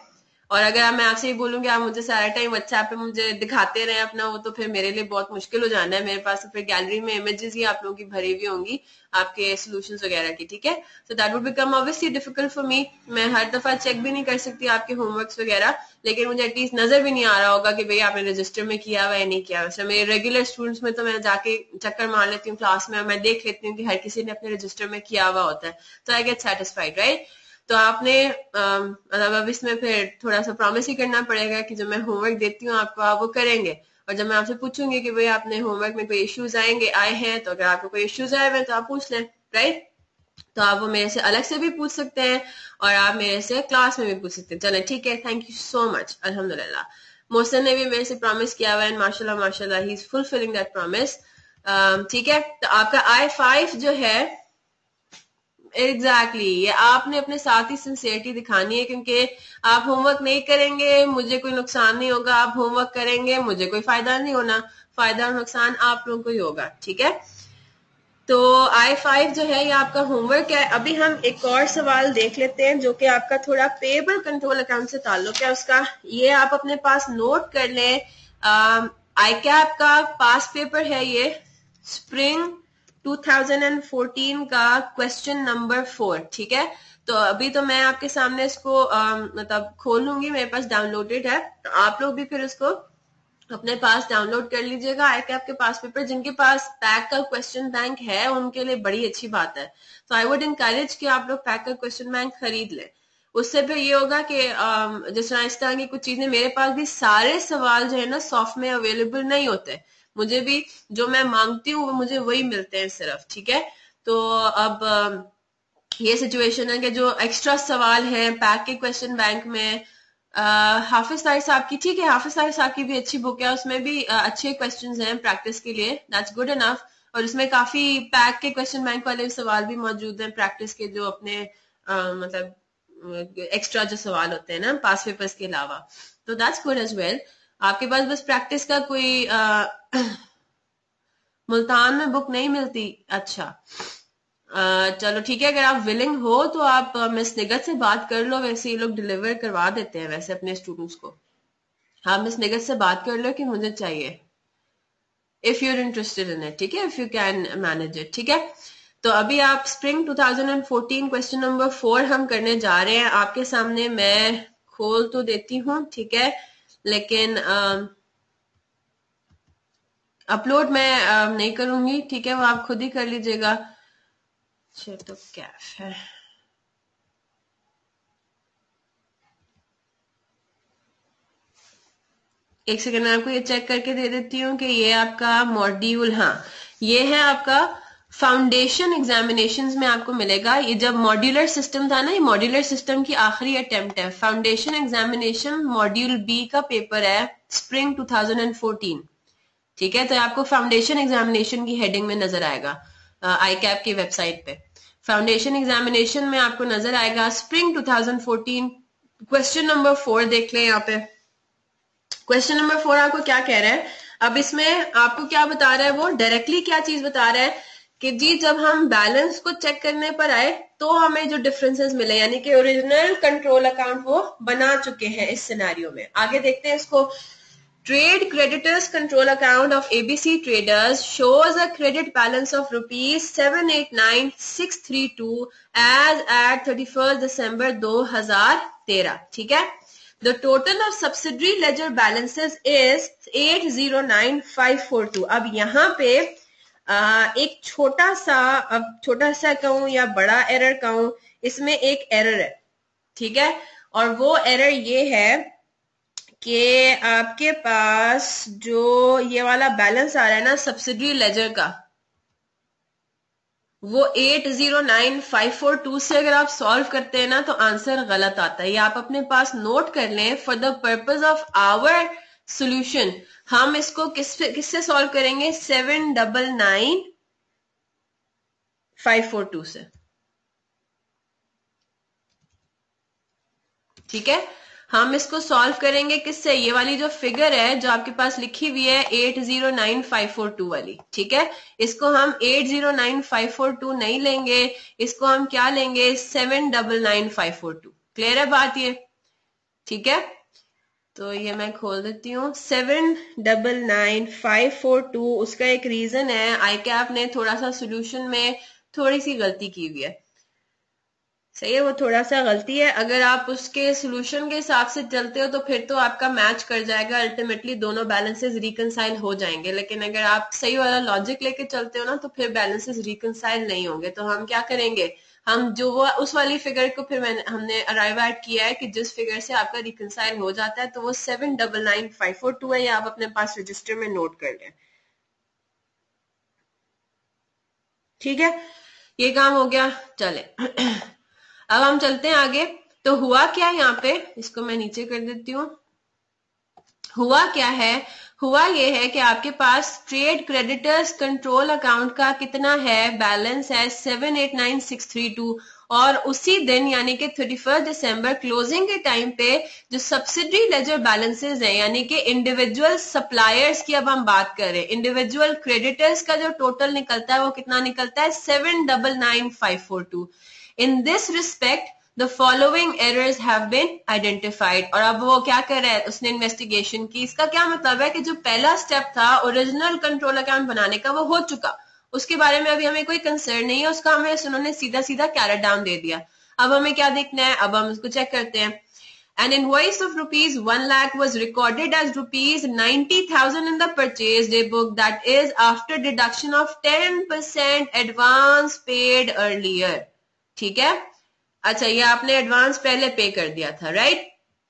और अगर मैं आपसे ये बोलूँ कि आप मुझे सारा टाइम व्हाट्सएप पे मुझे दिखाते रहे अपना वो, तो फिर मेरे लिए बहुत मुश्किल हो जाना है। मेरे पास फिर गैलरी में इमेजेस ही आप लोगों की भरी हुई होंगी आपके सोल्यूशंस वगैरह की, ठीक है। So that would become obviously difficult for me. मैं हर दफा चेक भी नहीं कर सकती आपके होमवर्क्स वगैरह, लेकिन मुझे एटलीस्ट नजर भी नहीं आ रहा होगा कि भाई आपने रजिस्टर में किया हुआ है नहीं किया हुआ। मेरे रेगुलर स्टूडेंट्स में तो मैं जाके चक्कर मार लेती हूँ क्लास में, मैं देख लेती हूँ कि हर किसी ने अपने रजिस्टर में किया हुआ होता है, तो आई गेट सेटिस्फाइड, राइट। तो आपने मतलब अब इसमें फिर थोड़ा सा प्रॉमिस ही करना पड़ेगा कि जब मैं होमवर्क देती हूँ आपको, आप वो करेंगे। और जब मैं आपसे पूछूंगी कि भाई आपने होमवर्क में कोई इश्यूज आए हैं, तो अगर आपको कोई इश्यूज आए हुए हैं तो आप पूछ लें, राइट। तो आप वो मेरे से अलग से भी पूछ सकते हैं और आप मेरे से क्लास में भी पूछ सकते हैं। चलें ठीक है, थैंक यू सो मच। अल्हम्दुलिल्लाह मोहसिन ने भी मेरे से प्रॉमिस किया हुआ है, माशाल्लाह माशाल्लाह he is fulfilling that promise. ठीक है, तो आपका I5 जो है एग्जैक्टली ये आपने अपने साथ ही सिंसियरिटी दिखानी है, क्योंकि आप होमवर्क नहीं करेंगे मुझे कोई नुकसान नहीं होगा, आप होमवर्क करेंगे मुझे कोई फायदा नहीं होना, फायदा और नुकसान आप लोगों को ही होगा, ठीक है। तो I5 जो है ये आपका होमवर्क है। अभी हम एक और सवाल देख लेते हैं जो कि आपका थोड़ा पेएबल कंट्रोल अकाउंट से ताल्लुक है उसका, ये आप अपने पास नोट कर लें। ICAP का पास पेपर है ये, स्प्रिंग 2014 का क्वेश्चन नंबर 4, ठीक है। तो अभी तो मैं आपके सामने इसको मतलब खोलूंगी, मेरे पास डाउनलोडेड है, तो आप लोग भी फिर उसको अपने पास डाउनलोड कर लीजिएगा। ICAP के पास पेपर जिनके पास पैक का क्वेश्चन बैंक है उनके लिए बड़ी अच्छी बात है। तो आई वुड इनकरेज कि आप लोग पैक का क्वेश्चन बैंक खरीद लें। उससे फिर ये होगा कि जिस तरह इस तरह की कुछ चीजें, मेरे पास भी सारे सवाल जो है ना सॉफ्ट में अवेलेबल नहीं होते, मुझे भी जो मैं मांगती हूँ वो मुझे वही मिलते हैं सिर्फ, ठीक है। तो अब ये सिचुएशन है कि जो एक्स्ट्रा सवाल है पैक के क्वेश्चन बैंक में, हाफिज तारिक साहब की, ठीक है, हाफिज तारिक साहब की भी अच्छी बुक है, उसमें भी अच्छे क्वेश्चंस हैं प्रैक्टिस के लिए, दैट्स गुड इनफ। और उसमें काफी पैक के क्वेश्चन बैंक वाले सवाल भी मौजूद हैं प्रैक्टिस के, जो अपने मतलब एक्स्ट्रा जो सवाल होते हैं ना पास पेपर्स के अलावा, तो दैट्स गुड एज वेल। आपके पास बस प्रैक्टिस का कोई मुल्तान में बुक नहीं मिलती, अच्छा चलो ठीक है, अगर आप विलिंग हो तो आप मिस निगत से बात कर लो, वैसे ये लोग डिलीवर करवा देते हैं वैसे अपने स्टूडेंट्स को। हाँ मिस निगत से बात कर लो कि मुझे चाहिए, if you are interested in it, ठीक है, if you can manage it, ठीक है। तो अभी आप स्प्रिंग 2014 क्वेश्चन नंबर 4 हम करने जा रहे हैं आपके सामने। मैं खोल तो देती हूँ, ठीक है, लेकिन अपलोड मैं नहीं करूंगी, ठीक है, वो आप खुद ही कर लीजिएगा। तो कैफ है, एक सेकंड में आपको ये चेक करके दे देती हूँ कि ये आपका मॉड्यूल, हाँ ये है आपका फाउंडेशन एग्जामिनेशंस में आपको मिलेगा। ये जब मॉड्यूलर सिस्टम था ना, ये मॉड्यूलर सिस्टम की आखिरी अटेम्प्ट है। फाउंडेशन एग्जामिनेशन मॉड्यूल बी का पेपर है स्प्रिंग 2014, ठीक है। तो आपको फाउंडेशन एग्जामिनेशन की हेडिंग में नजर आएगा ICAP की वेबसाइट पे। फाउंडेशन एग्जामिनेशन में आपको नजर आएगा स्प्रिंग 2014 क्वेश्चन नंबर 4, देख लें यहाँ पे। क्वेश्चन नंबर 4 आपको क्या कह रहा है, अब इसमें आपको क्या बता रहा है, वो डायरेक्टली क्या चीज बता रहा है कि जी जब हम बैलेंस को चेक करने पर आए तो हमें जो डिफरेंसेस मिले, यानी कि ओरिजिनल कंट्रोल अकाउंट वो बना चुके हैं इस सिनेरियो में। आगे देखते हैं इसको। Trade creditors control account of ABC Traders shows a credit balance of rupees 789,632 as at 31st December 2013, ठीक है। The total of subsidiary ledger balances is 809,542। अब यहाँ पे एक छोटा सा, अब छोटा सा कहूं या बड़ा एरर कहूं, इसमें एक एरर है, ठीक है। और वो एरर ये है कि आपके पास जो ये वाला बैलेंस आ रहा है ना सब्सिडरी लेजर का, वो 809,542 से अगर आप सॉल्व करते हैं ना तो आंसर गलत आता है। ये आप अपने पास नोट कर लें for the purpose of our solution. हम इसको किससे सॉल्व करेंगे, 799,542 से, ठीक है। हम इसको सॉल्व करेंगे किससे, ये वाली जो फिगर है जो आपके पास लिखी हुई है 809,542 वाली, ठीक है। इसको हम 809,542 नहीं लेंगे, इसको हम क्या लेंगे, 799,542। क्लियर है बात ये, ठीक है। तो ये मैं खोल देती हूँ 799542। उसका एक रीजन है, आईकैप ने थोड़ा सा सोल्यूशन में थोड़ी सी गलती की हुई है। सही है, वो थोड़ा सा गलती है। अगर आप उसके सोल्यूशन के हिसाब से चलते हो तो फिर तो आपका मैच कर जाएगा, अल्टीमेटली दोनों बैलेंसेस रिकनसाइल हो जाएंगे। लेकिन अगर आप सही वाला लॉजिक लेके चलते हो ना तो फिर बैलेंसेस रिकनसाइल नहीं होंगे। तो हम क्या करेंगे, हम जो वो उस वाली फिगर को फिर हमने अराइव एट किया है कि जिस फिगर से आपका रिकनसाइल हो जाता है, तो वो 799542 है। या आप अपने पास रजिस्टर में नोट कर लें। ठीक है, ये काम हो गया। चले अब हम चलते हैं आगे। तो हुआ क्या यहाँ पे, इसको मैं नीचे कर देती हूँ। हुआ क्या है, हुआ ये है कि आपके पास ट्रेड क्रेडिटर्स कंट्रोल अकाउंट का कितना है, बैलेंस है 789632। और उसी दिन यानी कि 31 दिसंबर क्लोजिंग के टाइम पे जो सब्सिडरी लेजर बैलेंसेस हैं, यानी कि इंडिविजुअल सप्लायर्स की अब हम बात करें, इंडिविजुअल क्रेडिटर्स का जो टोटल निकलता है वो कितना निकलता है 799542। In this respect The following errors have been identified। और अब वो क्या कर रहा है, उसने इन्वेस्टिगेशन की। इसका क्या मतलब है कि जो पहला स्टेप था ओरिजिनल कंट्रोल अकाउंट बनाने का वो हो चुका, उसके बारे में अभी हमें कोई कंसर्न नहीं है, उसका हमें उन्होंने सीधा सीधा कैरेट डाउन दे दिया। अब हमें क्या देखना है, अब हम उसको चेक करते हैं। An invoice of rupees 1 lakh was recorded as rupees 90,000 in the purchase day book, that is after deduction of 10% advance paid earlier। ठीक है, अच्छा ये आपने एडवांस पहले पे कर दिया था, राइट।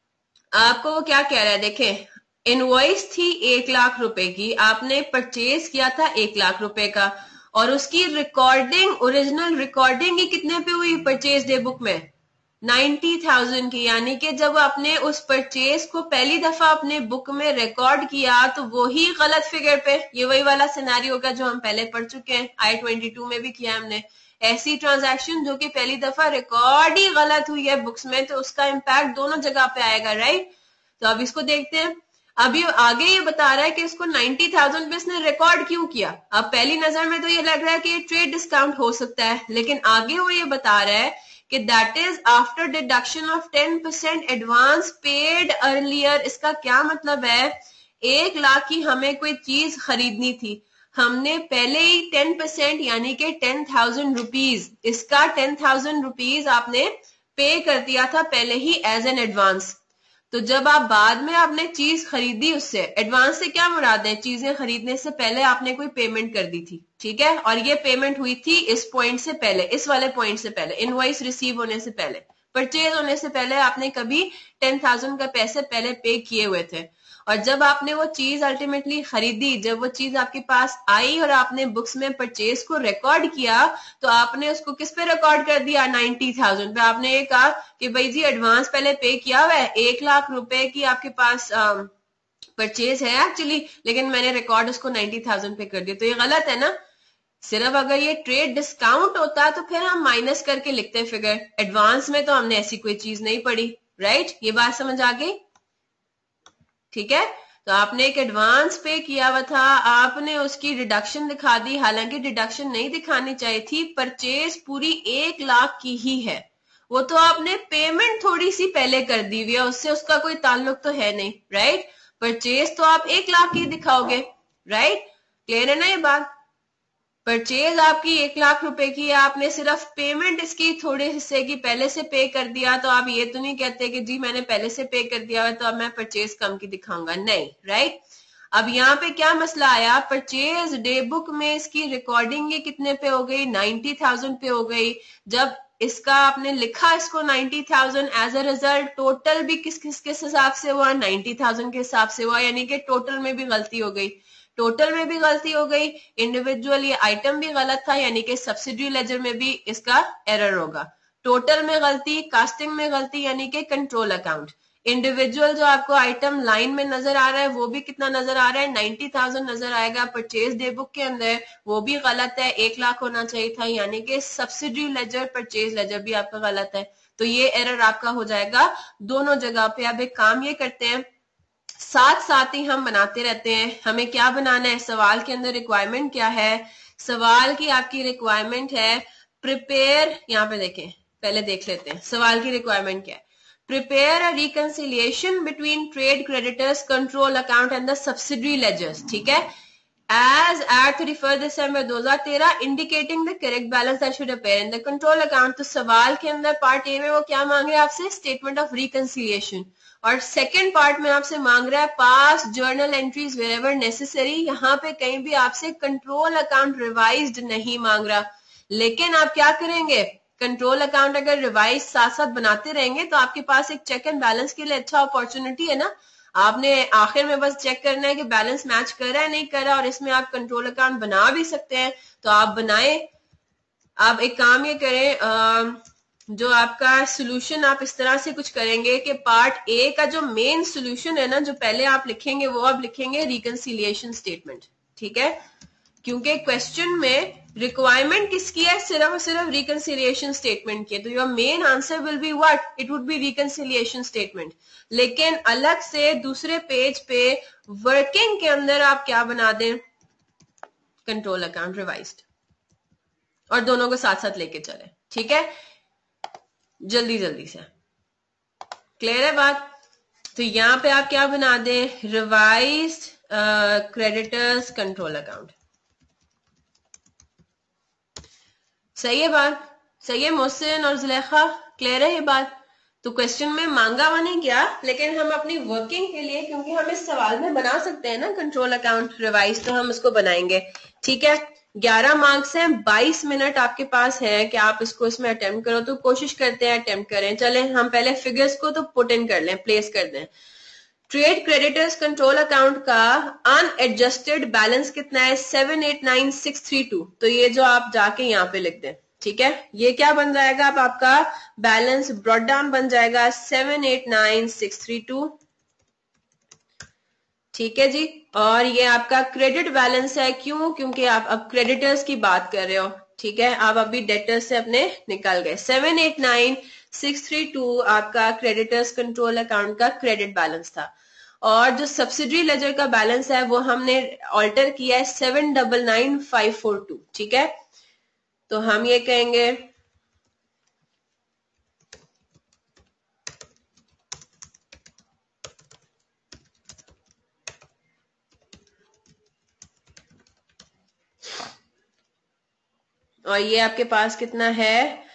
आपको वो क्या कह रहा है, देखें, इनवॉइस थी 1 लाख रुपए की, आपने परचेज किया था 1 लाख रुपए का, और उसकी रिकॉर्डिंग, ओरिजिनल रिकॉर्डिंग ही कितने पे हुई परचेज डे बुक में, 90,000 की। यानी कि जब आपने उस परचेज को पहली दफा अपने बुक में रिकॉर्ड किया तो वही गलत फिगर पे, ये वही वाला सिनेरियो होगा जो हम पहले पढ़ चुके हैं, I-22 में भी किया हमने। ऐसी ट्रांजैक्शन जो कि पहली दफा रिकॉर्ड ही गलत हुई है बुक्स में, तो उसका इम्पैक्ट दोनों जगह पे आएगा, राइट। तो अब इसको देखते हैं। अभी आगे ये बता रहा है कि इसको 90,000 पे इसने रिकॉर्ड क्यों किया। अब पहली नजर में तो ये लग रहा है कि ये ट्रेड डिस्काउंट हो सकता है, लेकिन आगे वो ये बता रहा है कि that is after deduction of 10% advance paid earlier. इसका क्या मतलब है, 1 लाख की हमें कोई चीज खरीदनी थी, हमने पहले ही 10% यानी कि 10,000 रुपीज, इसका 10,000 रुपीज आपने पे कर दिया था पहले ही एज एन एडवांस। तो जब आप बाद में आपने चीज खरीदी, उससे एडवांस से क्या मुराद है, चीजें खरीदने से पहले आपने कोई पेमेंट कर दी थी, ठीक है, और ये पेमेंट हुई थी इस पॉइंट से पहले, इस वाले पॉइंट से पहले, इनवॉइस रिसीव होने से पहले, परचेज होने से पहले आपने कभी 10,000 का पैसे पहले पे किए हुए थे। और जब आपने वो चीज अल्टीमेटली खरीदी, जब वो चीज आपके पास आई और आपने बुक्स में परचेज को रिकॉर्ड किया, तो आपने उसको किस पे रिकॉर्ड कर दिया, 90,000 पे। आपने ये कहा कि भाई जी एडवांस पहले पे किया हुआ है, 1 लाख रुपए की आपके पास परचेज है एक्चुअली, लेकिन मैंने रिकॉर्ड उसको 90,000 पे कर दिया। तो ये गलत है ना। सिर्फ अगर ये ट्रेड डिस्काउंट होता तो फिर हम माइनस करके लिखते फिगर, एडवांस में तो हमने ऐसी कोई चीज नहीं पढ़ी, राइट। ये बात समझ आ गई, ठीक है। तो आपने एक एडवांस पे किया हुआ था, आपने उसकी डिडक्शन दिखा दी, हालांकि डिडक्शन नहीं दिखानी चाहिए थी, परचेज पूरी 1 लाख की ही है, वो तो आपने पेमेंट थोड़ी सी पहले कर दी हुई है, उससे उसका कोई ताल्लुक तो है नहीं, राइट। परचेज तो आप 1 लाख की दिखाओगे, राइट। क्लियर है ना ये बात। परचेज आपकी 1 लाख रुपए की है, आपने सिर्फ पेमेंट इसकी थोड़े हिस्से की पहले से पे कर दिया, तो आप ये तो नहीं कहते कि जी मैंने पहले से पे कर दिया है तो अब मैं परचेज कम की दिखाऊंगा, नहीं, राइट। अब यहाँ पे क्या मसला आया, परचेज डे बुक में इसकी रिकॉर्डिंग कितने पे हो गई, 90,000 पे हो गई। जब इसका आपने लिखा इसको 90,000, एज अ रिजल्ट टोटल भी किस किस किस हिसाब से हुआ, 90,000 के हिसाब से हुआ, यानी कि टोटल में भी गलती हो गई, टोटल में भी गलती हो गई, इंडिविजुअल ये आइटम भी गलत था, यानी कि सब्सिडी लेजर में भी इसका एरर होगा। टोटल में गलती, कास्टिंग में गलती, यानी कि कंट्रोल अकाउंट। इंडिविजुअल जो आपको आइटम लाइन में नजर आ रहा है वो भी कितना नजर आ रहा है, 90,000 नजर आएगा। परचेज डे बुक के अंदर वो भी गलत है, 1 लाख होना चाहिए था, यानी कि सब्सिडी लेजर परचेज लेजर भी आपका गलत है। तो ये एरर आपका हो जाएगा दोनों जगह पे। अब एक काम ये करते हैं, साथ साथ ही हम बनाते रहते हैं। हमें क्या बनाना है, सवाल के अंदर रिक्वायरमेंट क्या है, सवाल की आपकी रिक्वायरमेंट है प्रिपेयर, यहाँ पे देखें, पहले देख लेते हैं सवाल की रिक्वायरमेंट क्या है। Prepare a reconciliation between trade creditors control account and the subsidiary ledgers, ठीक है, as at 31st December 2013 indicating the correct balance that should appear in the control account। तो सवाल के अंदर पार्ट ए में वो क्या मांग रहे हैं आपसे, स्टेटमेंट ऑफ रिकंसिलिएशन, और सेकंड पार्ट में आपसे मांग रहा है pass journal entries wherever necessary. यहाँ पे कहीं भी आपसे कंट्रोल अकाउंट रिवाइज्ड नहीं मांग रहा, लेकिन आप क्या करेंगे, कंट्रोल अकाउंट अगर रिवाइज साथ साथ बनाते रहेंगे तो आपके पास एक चेक एंड बैलेंस के लिए अच्छा अपॉर्चुनिटी है ना। आपने आखिर में बस चेक करना है कि बैलेंस मैच कर रहा है नहीं कर रहा, और इसमें आप कंट्रोल अकाउंट बना भी सकते हैं, तो आप बनाएं। आप एक काम ये करें, जो आपका सोल्यूशन आप इस तरह से कुछ करेंगे कि पार्ट ए का जो मेन सोल्यूशन है ना, जो पहले आप लिखेंगे वो आप लिखेंगे रिकंसिलिएशन स्टेटमेंट, ठीक है, क्योंकि क्वेश्चन में रिक्वायरमेंट किसकी है, सिर्फ और सिर्फ रिकंसिलिएशन स्टेटमेंट की है, तो your main answer will be what, it would be reconciliation statement. लेकिन अलग से दूसरे पेज पे वर्किंग के अंदर आप क्या बना दें, कंट्रोल अकाउंट रिवाइज्ड, और दोनों को साथ साथ लेके चले, ठीक है, जल्दी जल्दी से, क्लियर है बात। तो यहां पे आप क्या बना दें, रिवाइज्ड क्रेडिटर्स कंट्रोल अकाउंट, सही है बात, सही है मोहसिन और जुलेखा, क्लियर है ये बात। तो क्वेश्चन में मांगा हुआ नहीं गया, लेकिन हम अपनी वर्किंग के लिए, क्योंकि हम इस सवाल में बना सकते हैं ना कंट्रोल अकाउंट रिवाइज, तो हम इसको बनाएंगे, ठीक है। 11 मार्क्स हैं, 22 मिनट आपके पास है कि आप इसको इसमें अटेम्प्ट करो, तो कोशिश करते हैं अटेम्प्ट करें। चलें हम पहले फिगर्स को तो पुट इन कर लें, प्लेस कर दें। ट्रेड क्रेडिटर्स कंट्रोल अकाउंट का अनएडजस्टेड बैलेंस कितना है, 789632, तो ये जो आप जाके यहाँ पे लिख दें, ठीक है, ये क्या बन जाएगा, अब आपका बैलेंस ब्रॉट डाउन बन जाएगा 789632, ठीक है जी। और ये आपका क्रेडिट बैलेंस है, क्यों, क्योंकि आप अब क्रेडिटर्स की बात कर रहे हो, ठीक है, आप अभी डेटर्स से अपने निकल गए। 789632 आपका क्रेडिटर्स कंट्रोल अकाउंट का क्रेडिट बैलेंस था, और जो सब्सिडरी लेजर का बैलेंस है वो हमने ऑल्टर किया है 799542, ठीक है। तो हम ये कहेंगे और ये आपके पास कितना है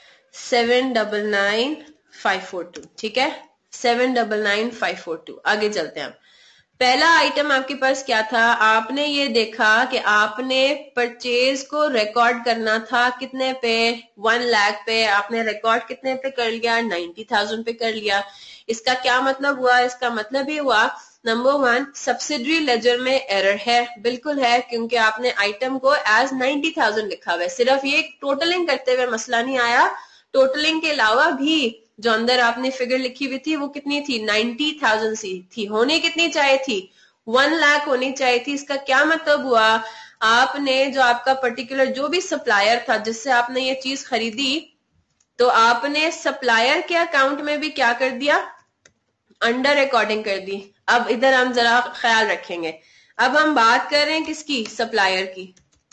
799542, ठीक है, 799542। आगे चलते हैं हम। पहला आइटम आपके पास क्या था, आपने ये देखा कि आपने परचेज को रिकॉर्ड करना था कितने पे, 1 लाख पे, आपने रिकॉर्ड कितने पे कर लिया, 90,000 पे कर लिया। इसका क्या मतलब हुआ, इसका मतलब ये हुआ नंबर 1 सब्सिडरी लेजर में एरर है, बिल्कुल है, क्योंकि आपने आइटम को एज 90,000 लिखा हुआ है। सिर्फ ये टोटलिंग करते हुए मसला नहीं आया, टोटलिंग के अलावा भी जो अंदर आपने फिगर लिखी हुई थी वो कितनी थी, 90,000 सी थी, होनी कितनी चाहिए थी, 1 लाख होनी चाहिए थी। इसका क्या मतलब हुआ, आपने जो आपका पर्टिकुलर जो भी सप्लायर था जिससे आपने ये चीज खरीदी, तो आपने सप्लायर के अकाउंट में भी क्या कर दिया, अंडर रिकॉर्डिंग कर दी। अब इधर हम जरा ख्याल रखेंगे, अब हम बात कर रहे हैं किसकी, सप्लायर की।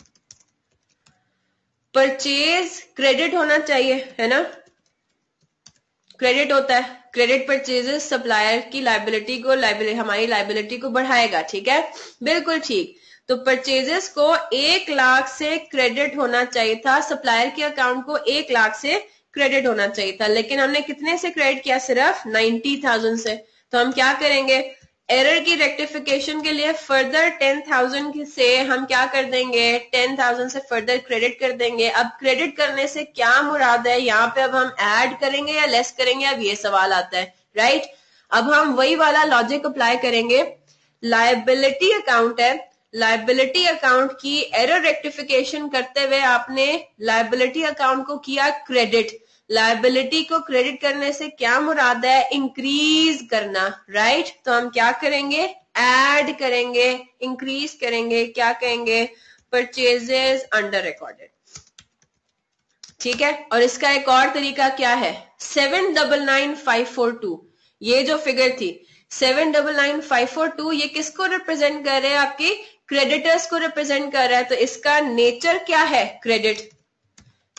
परचेज क्रेडिट होना चाहिए, है ना, क्रेडिट होता है, क्रेडिट परचेजेस सप्लायर की लाइबिलिटी को, हमारी लाइबिलिटी को बढ़ाएगा, ठीक है, बिल्कुल ठीक। तो परचेजेस को 1 लाख से क्रेडिट होना चाहिए था, सप्लायर के अकाउंट को 1 लाख से क्रेडिट होना चाहिए था, लेकिन हमने कितने से क्रेडिट किया, सिर्फ 90,000 से। तो हम क्या करेंगे, एरर की रेक्टिफिकेशन के लिए फर्दर 10,000 से हम क्या कर देंगे, 10,000 से फर्दर क्रेडिट कर देंगे। अब क्रेडिट करने से क्या मुराद है, यहाँ पे अब हम ऐड करेंगे या लेस करेंगे, अब ये सवाल आता है, राइट। अब हम वही वाला लॉजिक अप्लाई करेंगे, लायबिलिटी अकाउंट है, लायबिलिटी अकाउंट की एरर रेक्टिफिकेशन करते हुए आपने लायबिलिटी अकाउंट को किया क्रेडिट। लायबिलिटी को क्रेडिट करने से क्या मुराद है, इंक्रीज करना, राइट। तो हम क्या करेंगे, ऐड करेंगे, इंक्रीज करेंगे, क्या कहेंगे, परचेजेस अंडर रिकॉर्डेड, ठीक है। और इसका एक और तरीका क्या है, 799542, ये जो फिगर थी 799542, ये किसको रिप्रेजेंट कर रहे हैं, आपके क्रेडिटर्स को रिप्रेजेंट कर रहा है। तो इसका नेचर क्या है, क्रेडिट,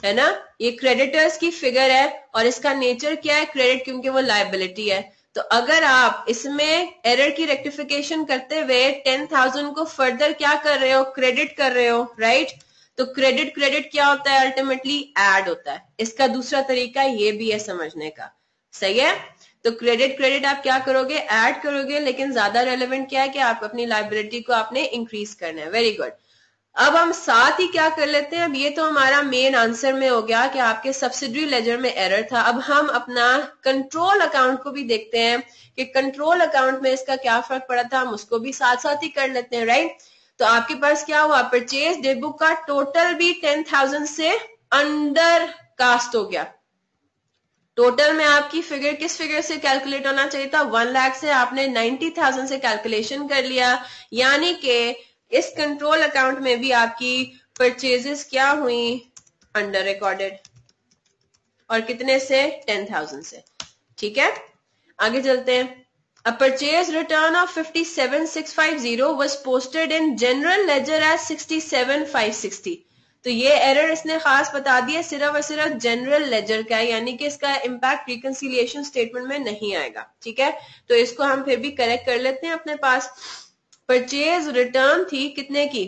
है ना, ये क्रेडिटर्स की फिगर है और इसका नेचर क्या है, क्रेडिट, क्योंकि वो लायबिलिटी है। तो अगर आप इसमें एरर की रेक्टिफिकेशन करते हुए 10,000 को फर्दर क्या कर रहे हो, क्रेडिट कर रहे हो, राइट। तो क्रेडिट क्रेडिट क्या होता है, अल्टीमेटली ऐड होता है। इसका दूसरा तरीका ये भी है समझने का, सही है। तो क्रेडिट क्रेडिट आप क्या करोगे, ऐड करोगे, लेकिन ज्यादा रेलेवेंट क्या है कि आप अपनी लायबिलिटी को आपने इंक्रीज करना है। Very good. अब हम साथ ही क्या कर लेते हैं, अब ये तो हमारा मेन आंसर में हो गया कि आपके सब्सिडरी लेजर में एरर था। अब हम अपना कंट्रोल अकाउंट को भी देखते हैं कि कंट्रोल अकाउंट में इसका क्या फर्क पड़ा था, हम उसको भी साथ साथ ही कर लेते हैं, राइट। तो आपके पास क्या हुआ, परचेज डेट बुक का टोटल भी 10,000 से अंडर कास्ट हो गया। टोटल में आपकी फिगर किस फिगर से कैलकुलेट होना चाहिए था, 1 लाख से आपने 90,000 से कैलकुलेशन कर लिया, यानी कि इस कंट्रोल अकाउंट में भी आपकी परचेजेस क्या हुई, अंडर रिकॉर्डेड, और कितने से, 10,000 से। ठीक है, आगे चलते हैं। A purchase return of 57,650 was posted in general ledger as 67,560। तो ये एरर इसने खास बता दिया, सिर्फ और सिर्फ जनरल लेजर का है, यानी कि इसका इम्पैक्ट रिकंसिलिएशन स्टेटमेंट में नहीं आएगा। ठीक है, तो इसको हम फिर भी करेक्ट कर लेते हैं अपने पास। परचेज रिटर्न थी कितने की,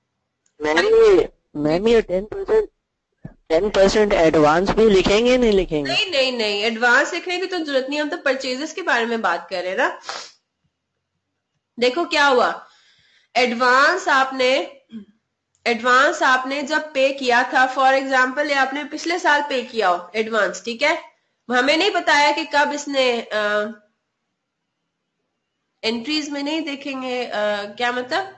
मैम ये 10% एडवांस भी लिखेंगे, नहीं लिखेंगे? नहीं नहीं नहीं, एडवांस लिखने की तो जरूरत नहीं, हम तो परचेजेस के बारे में बात कर रहे हैं ना। देखो क्या हुआ, एडवांस आपने जब पे किया था, फॉर एग्जाम्पल ये आपने पिछले साल पे किया हो एडवांस, ठीक है, हमें नहीं बताया कि कब इसने एंट्रीज में नहीं देखेंगे, क्या मतलब,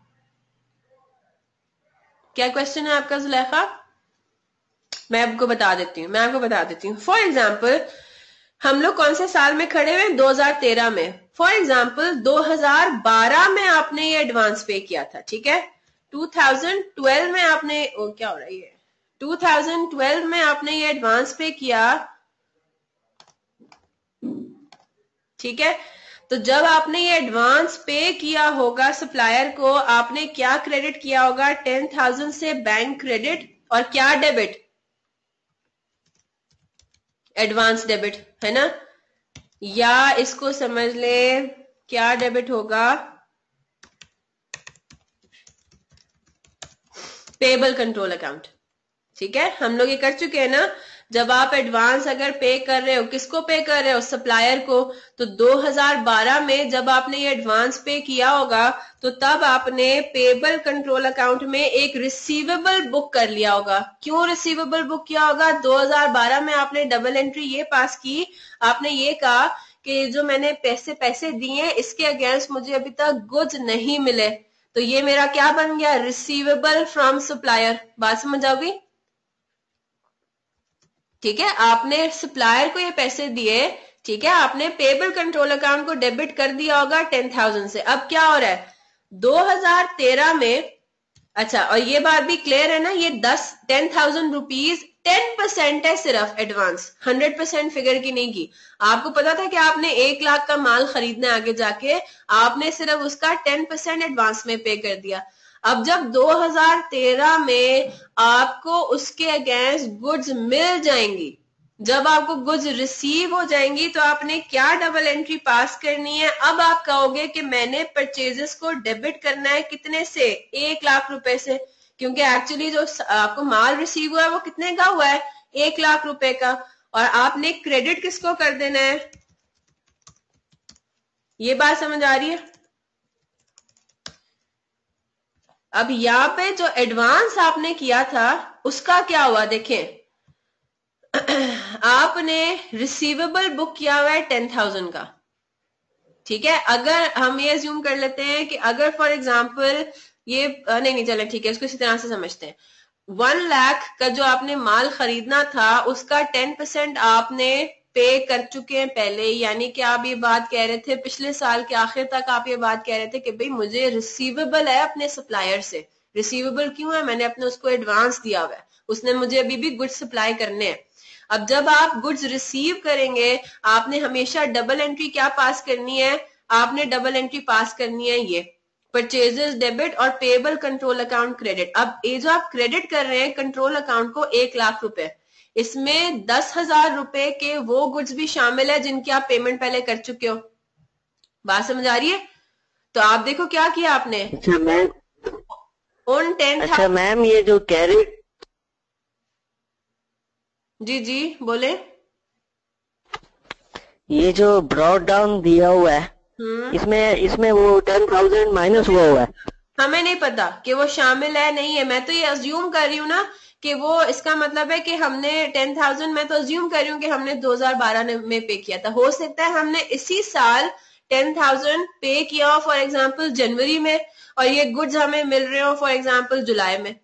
क्या क्वेश्चन है आपका जुलेखा? मैं आपको बता देती हूँ, फॉर एग्जाम्पल हम लोग कौन से साल में खड़े हुए, 2013 में। फॉर एग्जाम्पल 2012 में आपने ये एडवांस पे किया था, ठीक है, 2012 में आपने, ओ क्या हो रहा है, 2012 में आपने ये एडवांस पे किया, ठीक है। तो जब आपने ये एडवांस पे किया होगा सप्लायर को, आपने क्या क्रेडिट किया होगा, 10,000 से बैंक क्रेडिट और क्या डेबिट, एडवांस डेबिट, है ना। या इसको समझ ले, क्या डेबिट होगा, पेबल कंट्रोल अकाउंट। ठीक है, हम लोग ये कर चुके हैं ना। जब आप एडवांस अगर पे कर रहे हो, किसको पे कर रहे हो, सप्लायर को, तो 2012 में जब आपने ये एडवांस पे किया होगा, तो तब आपने पेबल कंट्रोल अकाउंट में एक रिसीवेबल बुक कर लिया होगा। क्यों रिसीवेबल बुक किया होगा, 2012 में आपने डबल एंट्री ये पास की, आपने ये कहा कि जो मैंने पैसे दिए इसके अगेंस्ट मुझे अभी तक गुड्स नहीं मिले, तो ये मेरा क्या बन गया, रिसीवेबल फ्रॉम सप्लायर। बात समझ आ गई? ठीक है, आपने सप्लायर को ये पैसे दिए, ठीक है, आपने पेबल कंट्रोल अकाउंट को डेबिट कर दिया होगा 10,000 से। अब क्या हो रहा है, 2013 में, अच्छा, और ये बात भी क्लियर है ना, ये 10,000 रुपीज 10% है सिर्फ एडवांस, 100% फिगर की नहीं की। आपको पता था कि आपने 1 लाख का माल खरीदना है, आगे जाके आपने सिर्फ उसका 10% एडवांस में पे कर दिया। अब जब 2013 में आपको उसके अगेंस्ट गुड्स मिल जाएंगी, जब आपको गुड्स रिसीव हो जाएंगी, तो आपने क्या डबल एंट्री पास करनी है। अब आप कहोगे कि मैंने परचेजेस को डेबिट करना है कितने से, 1 लाख रुपए से, क्योंकि एक्चुअली जो आपको माल रिसीव हुआ है वो कितने का हुआ है, 1 लाख रुपए का, और आपने क्रेडिट किसको कर देना है। ये बात समझ आ रही है? अब यहाँ पे जो एडवांस आपने किया था उसका क्या हुआ, देखें, आपने रिसीवेबल बुक किया हुआ है 10,000 का, ठीक है। अगर हम ये अज्यूम कर लेते हैं कि अगर फॉर एग्जांपल ये नहीं चले, ठीक है, इसको इसी तरह से समझते हैं, 1 लाख का जो आपने माल खरीदना था उसका 10% आपने पे कर चुके हैं पहले, यानी कि आप ये बात कह रहे थे, पिछले साल के आखिर तक आप ये बात कह रहे थे कि भाई मुझे रिसीवेबल है अपने सप्लायर से। रिसीवेबल क्यों है, मैंने अपने उसको एडवांस दिया हुआ है, उसने मुझे अभी भी गुड्स सप्लाई करने हैं। अब जब आप गुड्स रिसीव करेंगे, आपने हमेशा डबल एंट्री क्या पास करनी है, आपने डबल एंट्री पास करनी है ये, परचेजेस डेबिट और पेएबल कंट्रोल अकाउंट क्रेडिट। अब ये जो आप क्रेडिट कर रहे हैं कंट्रोल अकाउंट को 1 लाख रुपए, इसमें 10,000 रुपए के वो गुड्स भी शामिल है जिनकी आप पेमेंट पहले कर चुके हो। बात समझ आ रही है? तो आप देखो क्या किया आपने, अच्छा मैम, उन 10,000। अच्छा मैम ये जो कैरी, जी जी बोले। ये जो ब्रॉड डाउन दिया हुआ है, इसमें इसमें वो 10,000 माइनस हुआ हुआ है। हमें नहीं पता कि वो शामिल है नहीं है, मैं तो ये अज्यूम कर रही हूँ ना कि वो, इसका मतलब है कि हमने 10,000, मैं तो अज्यूम कर रही हूँ कि हमने 2012 में पे किया था। हो सकता है हमने इसी साल 10,000 पे किया हो फॉर एग्जाम्पल जनवरी में, और ये गुड्स हमें मिल रहे हो फॉर एग्जाम्पल जुलाई में।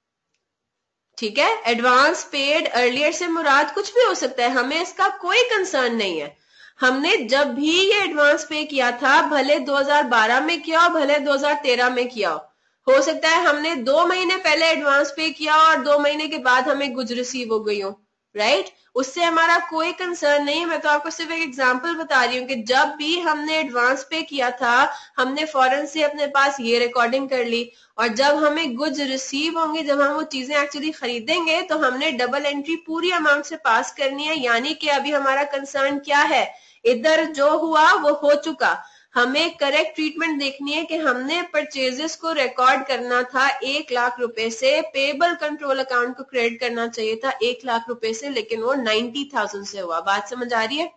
ठीक है, एडवांस पेड अर्लियर से मुराद कुछ भी हो सकता है, हमें इसका कोई कंसर्न नहीं है। हमने जब भी ये एडवांस पे किया था, भले 2012 में किया हो भले 2013 में किया हो सकता है हमने 2 महीने पहले एडवांस पे किया और 2 महीने के बाद हमें गुड्स रिसीव हो गई हो, राइट? उससे हमारा कोई कंसर्न नहीं है। मैं तो आपको सिर्फ एक एग्जांपल बता रही हूँ कि जब भी हमने एडवांस पे किया था, हमने फौरन से अपने पास ये रिकॉर्डिंग कर ली, और जब हमें गुड्स रिसीव होंगे, जब हम वो चीजें एक्चुअली खरीदेंगे, तो हमने डबल एंट्री पूरी अमाउंट से पास करनी है। यानी कि अभी हमारा कंसर्न क्या है, इधर जो हुआ वो हो चुका, हमें करेक्ट ट्रीटमेंट देखनी है कि हमने परचेजेस को रिकॉर्ड करना था 1 लाख रुपए से, पेएबल कंट्रोल अकाउंट को क्रेडिट करना चाहिए था 1 लाख रुपए से, लेकिन वो 90,000 से हुआ। बात समझ आ रही है?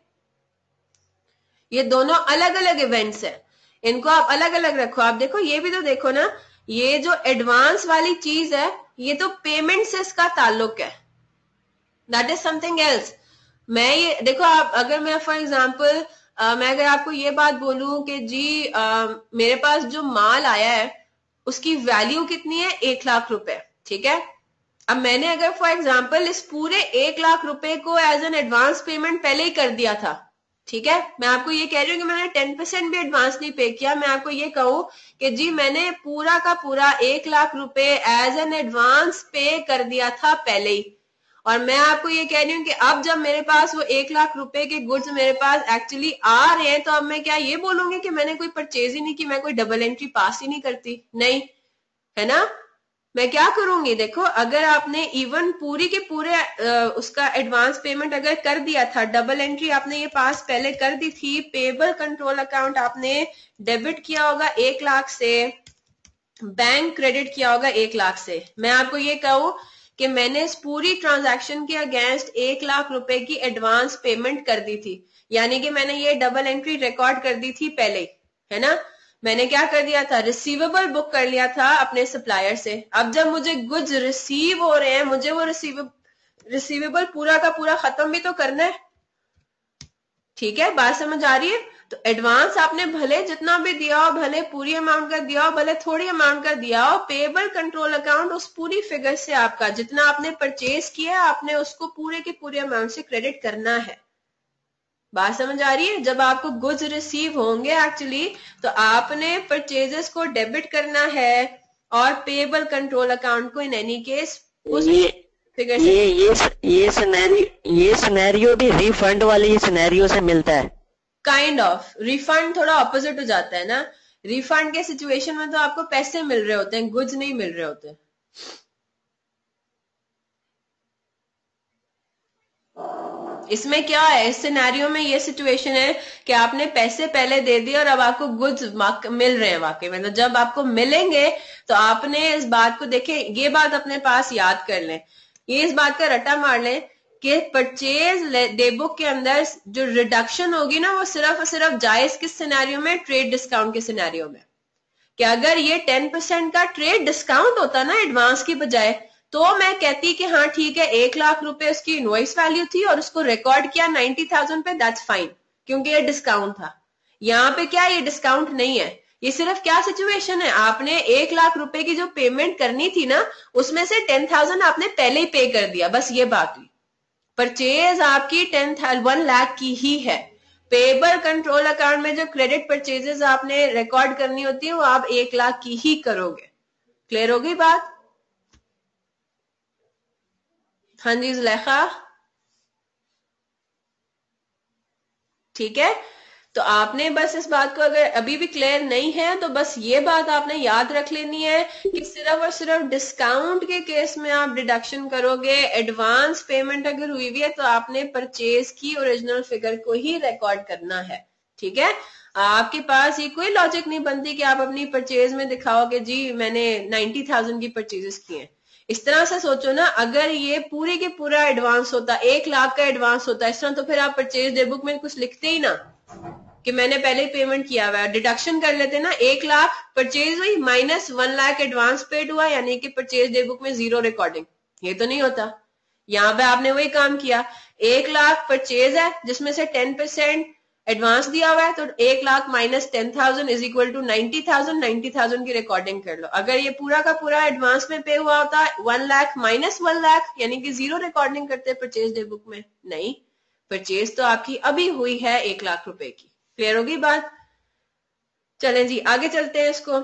ये दोनों अलग अलग इवेंट्स है, इनको आप अलग अलग रखो। आप देखो, ये भी तो देखो ना, ये जो एडवांस वाली चीज है ये तो पेमेंट से इसका ताल्लुक है, दैट इज समथिंग एल्स। मैं ये देखो, आप अगर मैं फॉर एग्जाम्पल मैं अगर आपको ये बात बोलूं कि जी मेरे पास जो माल आया है उसकी वैल्यू कितनी है, 1 लाख रुपए, ठीक है? अब मैंने अगर फॉर एग्जाम्पल इस पूरे 1 लाख रुपए को एज एन एडवांस पेमेंट पहले ही कर दिया था, ठीक है, मैं आपको ये कह रही हूँ कि मैंने 10% भी एडवांस नहीं पे किया, मैं आपको ये कहूं कि जी मैंने पूरा का पूरा 1 लाख रुपए एज एन एडवांस पे कर दिया था पहले ही, और मैं आपको ये कह रही हूँ कि अब जब मेरे पास वो 1 लाख रुपए के गुड्स मेरे पास एक्चुअली आ रहे हैं, तो अब मैं क्या ये बोलूंगी कि मैंने कोई परचेज ही नहीं की, मैं कोई डबल एंट्री पास ही नहीं करती? नहीं, है ना? मैं क्या करूंगी, देखो, अगर आपने इवन पूरी के पूरे उसका एडवांस पेमेंट अगर कर दिया था, डबल एंट्री आपने ये पास पहले कर दी थी, पेएबल कंट्रोल अकाउंट आपने डेबिट किया होगा 1 लाख से, बैंक क्रेडिट किया होगा 1 लाख से, मैं आपको ये कहूं कि मैंने इस पूरी ट्रांजैक्शन के अगेंस्ट 1 लाख रुपए की एडवांस पेमेंट कर दी थी, यानी कि मैंने ये डबल एंट्री रिकॉर्ड कर दी थी पहले, है ना? मैंने क्या कर दिया था, रिसीवेबल बुक कर लिया था अपने सप्लायर से। अब जब मुझे गुड्स रिसीव हो रहे हैं, मुझे वो रिसीवेबल पूरा का पूरा खत्म भी तो करना है, ठीक है? बात समझ आ रही है? तो एडवांस आपने भले जितना भी दिया हो, भले पूरी अमाउंट का दिया हो भले थोड़ी अमाउंट का दिया हो, पेएबल कंट्रोल अकाउंट उस पूरी फिगर से आपका जितना आपने परचेज किया है, आपने उसको पूरे के पूरे अमाउंट से क्रेडिट करना है। बात समझ आ रही है? जब आपको गुड्स रिसीव होंगे एक्चुअली, तो आपने परचेजेस को डेबिट करना है और पेएबल कंट्रोल अकाउंट को इन एनी केस उस ये फिगर से। ये सिनेरियो भी रिफंड वाली सिनेरियो से मिलता है। काइंड ऑफ रिफंड थोड़ा ऑपोजिट हो जाता है ना, रिफंड के सिचुएशन में तो आपको पैसे मिल रहे होते हैं, गुड्स नहीं मिल रहे होते। इसमें क्या है, इस सिनेरियो में ये सिचुएशन है कि आपने पैसे पहले दे दिए और अब आपको गुड्स मिल रहे हैं वाकई में, तो जब आपको मिलेंगे तो आपने इस बात को देखें, ये बात अपने पास याद कर लें, ये इस बात का रटा मार लें कि परचेज डे बुक के अंदर जो रिडक्शन होगी ना, वो सिर्फ और सिर्फ जायज किस सिनेरियो में, ट्रेड डिस्काउंट के सिनेरियो में। कि अगर ये 10% का ट्रेड डिस्काउंट होता ना एडवांस की बजाय, तो मैं कहती कि हाँ ठीक है, 1 लाख रुपए उसकी इनवॉइस वैल्यू थी और उसको रिकॉर्ड किया 90,000 पे, दैट्स फाइन, क्योंकि ये डिस्काउंट था। यहाँ पे क्या, ये डिस्काउंट नहीं है, ये सिर्फ क्या सिचुएशन है, आपने 1 लाख रुपए की जो पेमेंट करनी थी ना, उसमें से 10,000 आपने पहले ही पे कर दिया, बस ये बात हुई। परचेज आपकी 1 लाख की ही है। पेएबल कंट्रोल अकाउंट में जो क्रेडिट परचेजेस आपने रिकॉर्ड करनी होती है, वो आप 1 लाख की ही करोगे। क्लियर हो गई बात? हाँ जी जुलेखा, ठीक है। तो आपने बस इस बात को अगर अभी भी क्लियर नहीं है तो बस ये बात आपने याद रख लेनी है कि सिर्फ और सिर्फ डिस्काउंट के केस में आप डिडक्शन करोगे, एडवांस पेमेंट अगर हुई हुई है तो आपने परचेज की ओरिजिनल फिगर को ही रिकॉर्ड करना है, ठीक है। आपके पास ये कोई लॉजिक नहीं बनती कि आप अपनी परचेज में दिखाओगे जी मैंने 90,000 की परचेजेस की हैं। इस तरह से सोचो ना, अगर ये पूरे के पूरा एडवांस होता, 1 लाख का एडवांस होता इस तरह, तो फिर आप परचेज डे बुक में कुछ लिखते ही ना कि मैंने पहले पेमेंट किया हुआ है, डिडक्शन कर लेते ना। 1 लाख परचेज हुई माइनस 1 लाख एडवांस पेड हुआ, यानी कि परचेज डे बुक में 0 रिकॉर्डिंग। ये तो नहीं होता। यहाँ पे आपने वही काम किया, 1 लाख परचेज है जिसमें से 10% एडवांस दिया हुआ है, तो 1 lakh minus 10,000 is equal to 90,000। 90,000 की रिकॉर्डिंग कर लो। अगर ये पूरा का पूरा एडवांस में पे हुआ होता 1 लाख माइनस 1 लाख यानी कि 0 रिकॉर्डिंग करते परचेज डे बुक में। नहीं, परचेज तो आपकी अभी हुई है 1 लाख रुपए की। क्लियर होगी बात? चलें जी आगे चलते हैं इसको।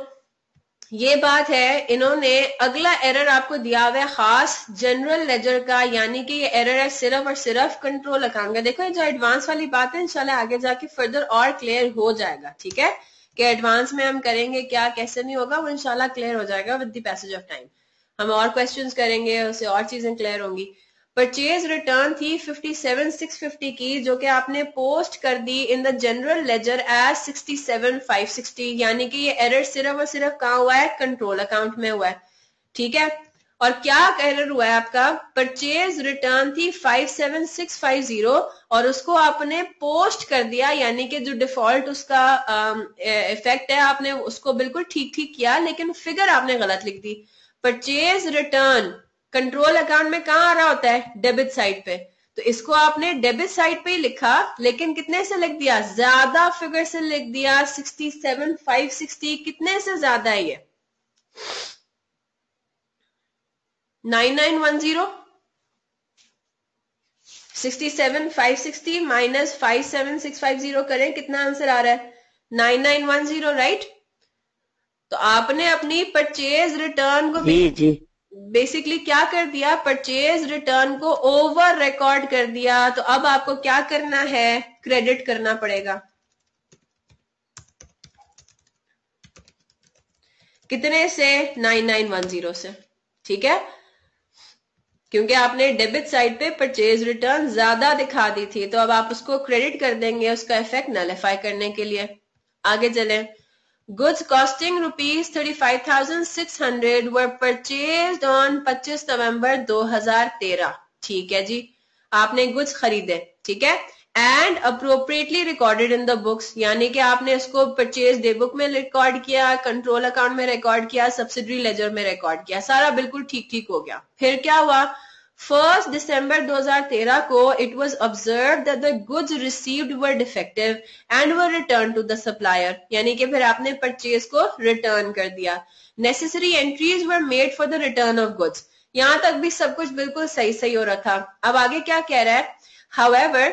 ये बात है, इन्होंने अगला एरर आपको दिया हुआ है खास जनरल लेजर का, यानी कि ये एरर है सिर्फ और सिर्फ कंट्रोल अकाउंट का। देखो ये जो एडवांस वाली बात है इंशाल्लाह आगे जाके फर्दर और क्लियर हो जाएगा, ठीक है, कि एडवांस में हम करेंगे क्या कैसे नहीं होगा, वो इंशाल्लाह क्लियर हो जाएगा with the passage of time. हम और क्वेश्चंस करेंगे, उससे और चीजें क्लियर होंगी। परचेज रिटर्न थी 57,650 की, जो कि आपने पोस्ट कर दी in the general ledger as 67,560, यानी कि ये एरर सिर्फ और सिर्फ कहाँ हुआ है, कंट्रोल अकाउंट में हुआ है, ठीक है। और क्या एरर हुआ है आपका, परचेज रिटर्न थी 57,650 और उसको आपने पोस्ट कर दिया, यानी कि जो डिफॉल्ट उसका इफेक्ट है आपने उसको बिल्कुल ठीक ठीक किया, लेकिन फिगर आपने गलत लिख दी। परचेज रिटर्न कंट्रोल अकाउंट में कहां आ रहा होता है, डेबिट साइड पे, तो इसको आपने डेबिट साइड पे ही लिखा, लेकिन कितने से लिख दिया, ज्यादा फिगर से लिख दिया। 67,560 कितने से ज्यादा है ये, 9910। 67,560 माइनस 57,650 करें, कितना आंसर आ रहा है, 9910, राइट। तो आपने अपनी परचेज रिटर्न को जी बेसिकली क्या कर दिया, परचेज रिटर्न को ओवर रिकॉर्ड कर दिया। तो अब आपको क्या करना है, क्रेडिट करना पड़ेगा। कितने से, 9910 से, ठीक है, क्योंकि आपने डेबिट साइड पे परचेज रिटर्न ज्यादा दिखा दी थी, तो अब आप उसको क्रेडिट कर देंगे उसका इफेक्ट नलिफाई करने के लिए। आगे चलें। Goods costing ₹35,600 were purchased on 25 नवंबर 2013। ठीक है जी, आपने गुड्स खरीदे, ठीक है, and appropriately recorded in the books, यानी कि आपने इसको परचेज डे बुक में रिकॉर्ड किया, कंट्रोल अकाउंट में रिकॉर्ड किया, सब्सिडरी लेजर में रिकॉर्ड किया, सारा बिल्कुल ठीक ठीक हो गया। फिर क्या हुआ, 1 दिसंबर 2013 को it was observe that the goods received were defective and were return to the supplier, यानी कि फिर आपने परचेज को रिटर्न कर दिया। Necessary entries were made for the return of goods. यहां तक भी सब कुछ बिल्कुल सही सही हो रहा था। अब आगे क्या कह रहा है, however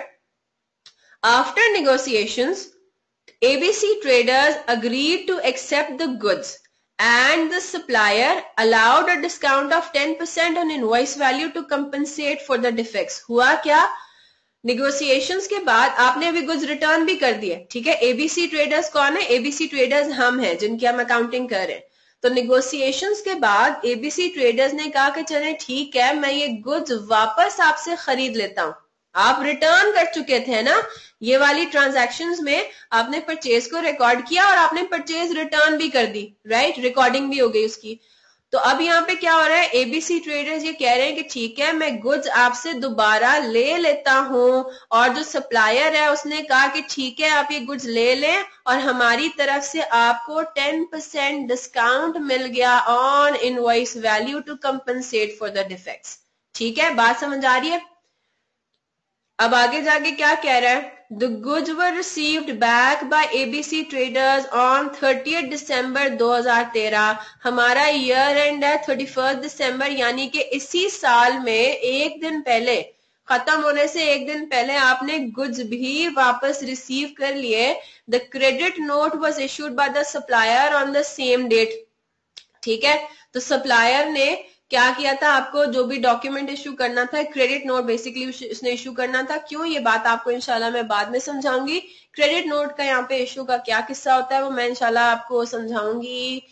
after negotiations ABC traders agreed to accept the goods and the supplier allowed a discount of 10% on invoice value to compensate for the defects। हुआ क्या, नेगोशिएशंस के बाद आपने अभी गुड्स रिटर्न भी कर दिए, ठीक है। ABC ट्रेडर्स कौन है, ABC ट्रेडर्स हम हैं जिनकी हम अकाउंटिंग कर रहे हैं। तो नेगोशिएशंस के बाद ABC ट्रेडर्स ने कहा कि चले ठीक है, मैं ये गुड्स वापस आपसे खरीद लेता हूं। आप रिटर्न कर चुके थे ना, ये वाली ट्रांजैक्शंस में आपने परचेज को रिकॉर्ड किया और आपने परचेज रिटर्न भी कर दी, राइट, रिकॉर्डिंग भी हो गई उसकी। तो अब यहाँ पे क्या हो रहा है, ABC ट्रेडर्स ये कह रहे हैं कि ठीक है, मैं गुड्स आपसे दोबारा ले लेता हूं, और जो सप्लायर है उसने कहा कि ठीक है आप ये गुड्स ले लें और हमारी तरफ से आपको 10% डिस्काउंट मिल गया on invoice value to compensate for the defects. ठीक है, बात समझ आ रही है। अब आगे जाके क्या कह रहा है, The goods were received back by ABC traders on 30th December 2013। हमारा ईयर एंड है 31 दिसंबर, यानी कि इसी साल में एक दिन पहले, खत्म होने से एक दिन पहले आपने गुड्स भी वापस रिसीव कर लिए। The credit note was issued by the supplier on the same date। ठीक है, तो सप्लायर ने क्या किया था आपको, जो भी डॉक्यूमेंट इश्यू करना था, क्रेडिट नोट बेसिकली उसने इश्यू करना था। क्यों, ये बात आपको इंशाल्लाह मैं बाद में समझाऊंगी। क्रेडिट नोट का यहाँ पे इश्यू का क्या किस्सा होता है वो मैं इंशाल्लाह आपको समझाऊंगी।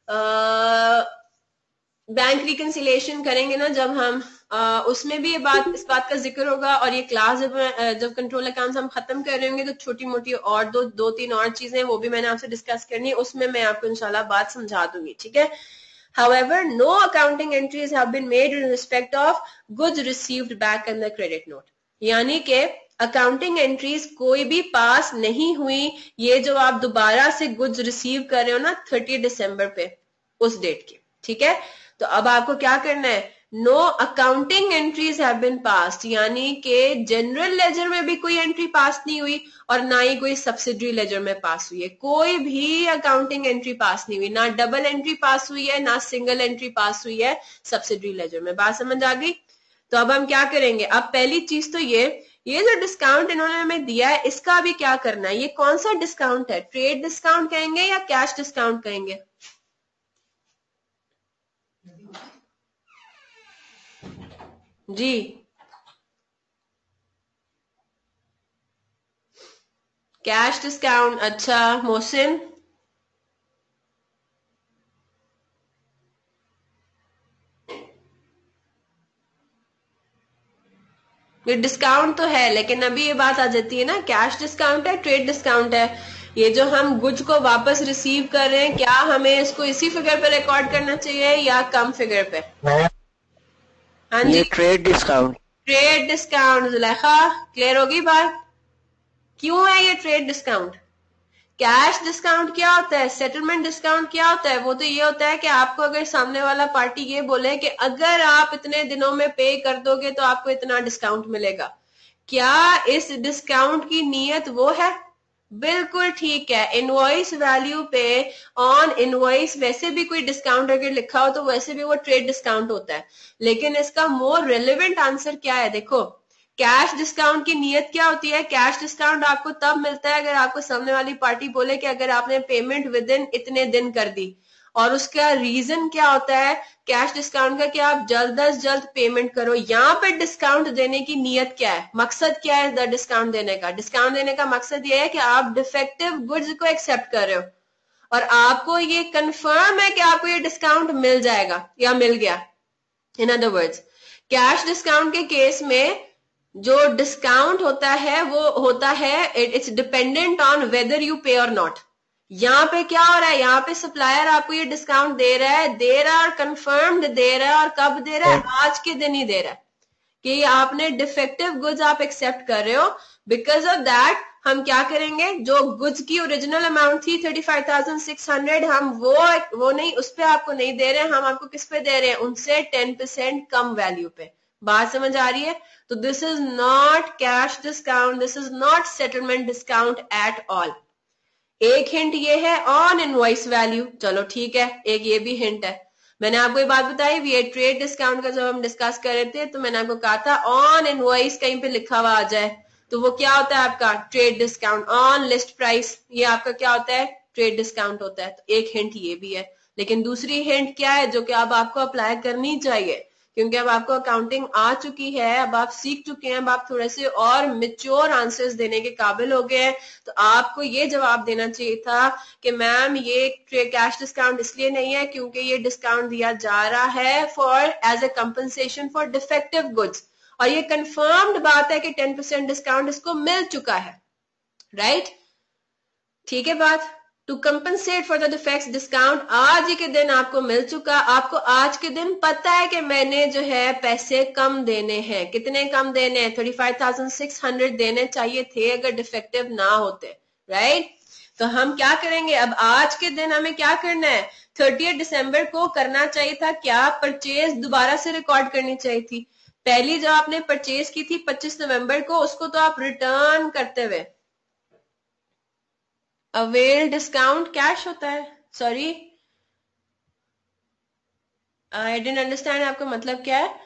बैंक रिकंसिलिएशन करेंगे ना जब हम, उसमें भी इस बात का जिक्र होगा। और ये क्लास जब कंट्रोल अकाउंट्स हम खत्म कर रहे होंगे तो छोटी मोटी और दो तीन और चीजें वो भी मैंने आपसे डिस्कस करनी है, उसमें मैं आपको इंशाल्लाह बात समझा दूंगी, ठीक है। However, no accounting entries have been made in respect of goods received back in the credit note. यानी कि अकाउंटिंग एंट्रीज कोई भी पास नहीं हुई, ये जो आप दोबारा से गुड्स रिसीव कर रहे हो ना 30 दिसंबर पे, उस डेट की, ठीक है। तो अब आपको क्या करना है, no accounting entries have been passed, यानी कि जनरल लेजर में भी कोई एंट्री पास नहीं हुई और ना ही कोई सब्सिडरी लेजर में पास हुई है। कोई भी अकाउंटिंग एंट्री पास नहीं हुई, ना डबल एंट्री पास हुई है ना सिंगल एंट्री पास हुई है सब्सिडरी लेजर में। बात समझ आ गई। तो अब हम क्या करेंगे, अब पहली चीज तो ये जो डिस्काउंट इन्होंने हमें दिया है इसका भी क्या करना है। ये कौन सा डिस्काउंट है, ट्रेड डिस्काउंट कहेंगे या कैश डिस्काउंट कहेंगे? जी, कैश डिस्काउंट। अच्छा मोहसिन, ये डिस्काउंट तो है, लेकिन अभी ये बात आ जाती है ना, कैश डिस्काउंट है ट्रेड डिस्काउंट है। ये जो हम गुड्स को वापस रिसीव कर रहे हैं, क्या हमें इसको इसी फिगर पे रिकॉर्ड करना चाहिए या कम फिगर पे? हाँ जी, ये trade discount. Trade discount. Zulekha, clear होगी बात? क्यों है ये ट्रेड डिस्काउंट? कैश डिस्काउंट क्या होता है, सेटलमेंट डिस्काउंट क्या होता है? वो तो ये होता है कि आपको अगर सामने वाला पार्टी ये बोले कि अगर आप इतने दिनों में पे कर दोगे तो आपको इतना डिस्काउंट मिलेगा। क्या इस डिस्काउंट की नीयत वो है? बिल्कुल ठीक है। इनवॉइस वैल्यू पे ऑन इनवॉइस वैसे भी कोई डिस्काउंट अगर लिखा हो तो वैसे भी वो ट्रेड डिस्काउंट होता है, लेकिन इसका मोर रेलेवेंट आंसर क्या है? देखो, कैश डिस्काउंट की नीयत क्या होती है? कैश डिस्काउंट आपको तब मिलता है अगर आपको सामने वाली पार्टी बोले कि अगर आपने पेमेंट विद इन इतने दिन कर दी। और उसका रीजन क्या होता है कैश डिस्काउंट का, कि आप जल्द अज जल्द पेमेंट करो। यहाँ पे डिस्काउंट देने की नीयत क्या है, मकसद क्या है डिस्काउंट देने का? डिस्काउंट देने का मकसद ये है कि आप डिफेक्टिव गुड्स को एक्सेप्ट कर रहे हो और आपको ये कंफर्म है कि आपको ये डिस्काउंट मिल जाएगा या मिल गया। In other words, cash discount के केस में जो डिस्काउंट होता है वो होता है it's dependent on whether you pay और नॉट। यहाँ पे क्या हो रहा है, यहाँ पे सप्लायर आपको ये डिस्काउंट दे रहा है, दे रहा है और कंफर्म्ड दे रहा है। और कब दे रहा है? आज के दिन ही दे रहा है कि आपने डिफेक्टिव गुड्स आप एक्सेप्ट कर रहे हो। बिकॉज ऑफ दैट हम क्या करेंगे, जो गुड्स की ओरिजिनल अमाउंट थी 35,600, हम वो नहीं, उस पर आपको नहीं दे रहे हैं, हम आपको किस पे दे रहे हैं, उनसे 10% कम वैल्यू पे। बात समझ आ रही है? तो this is not cash discount, this is not settlement discount at all. एक हिंट ये है ऑन इनवॉइस वैल्यू, चलो ठीक है, एक ये भी हिंट है। मैंने आपको ये बात बताई, ये ट्रेड डिस्काउंट का जब हम डिस्कस कर रहे थे तो मैंने आपको कहा था ऑन इनवॉइस कहीं पे लिखा हुआ आ जाए तो वो क्या होता है आपका trade discount. On list price ये आपका क्या होता है, ट्रेड डिस्काउंट होता है। तो एक हिंट ये भी है। लेकिन दूसरी हिंट क्या है जो कि अब आपको अप्लाई करनी चाहिए, क्योंकि अब आपको अकाउंटिंग आ चुकी है, अब आप सीख चुके हैं, अब आप थोड़े से और मेच्योर आंसर्स देने के काबिल हो गए हैं। तो आपको ये जवाब देना चाहिए था कि मैम ये कैश डिस्काउंट इसलिए नहीं है क्योंकि ये डिस्काउंट दिया जा रहा है for as a compensation for defective goods, और ये कंफर्म्ड बात है कि 10% डिस्काउंट इसको मिल चुका है। राइट, ठीक है बात। To compensate for the defects discount आज ही के दिन आपको मिल चुका। आपको आज के दिन पता है कि मैंने जो है पैसे कम देने हैं। कितने कम देने हैं? 35,600 देने चाहिए थे अगर डिफेक्टिव ना होते। राइट, तो हम क्या करेंगे, अब आज के दिन हमें क्या करना है, 30 दिसंबर को करना चाहिए था क्या, परचेज दोबारा से रिकॉर्ड करनी चाहिए थी। पहली जो आपने परचेज की थी 25 नवंबर को, उसको तो आप रिटर्न करते हुए अवेल डिस्काउंट कैश होता है। सॉरी, आई डिडंट अंडरस्टैंड, आपका मतलब क्या है?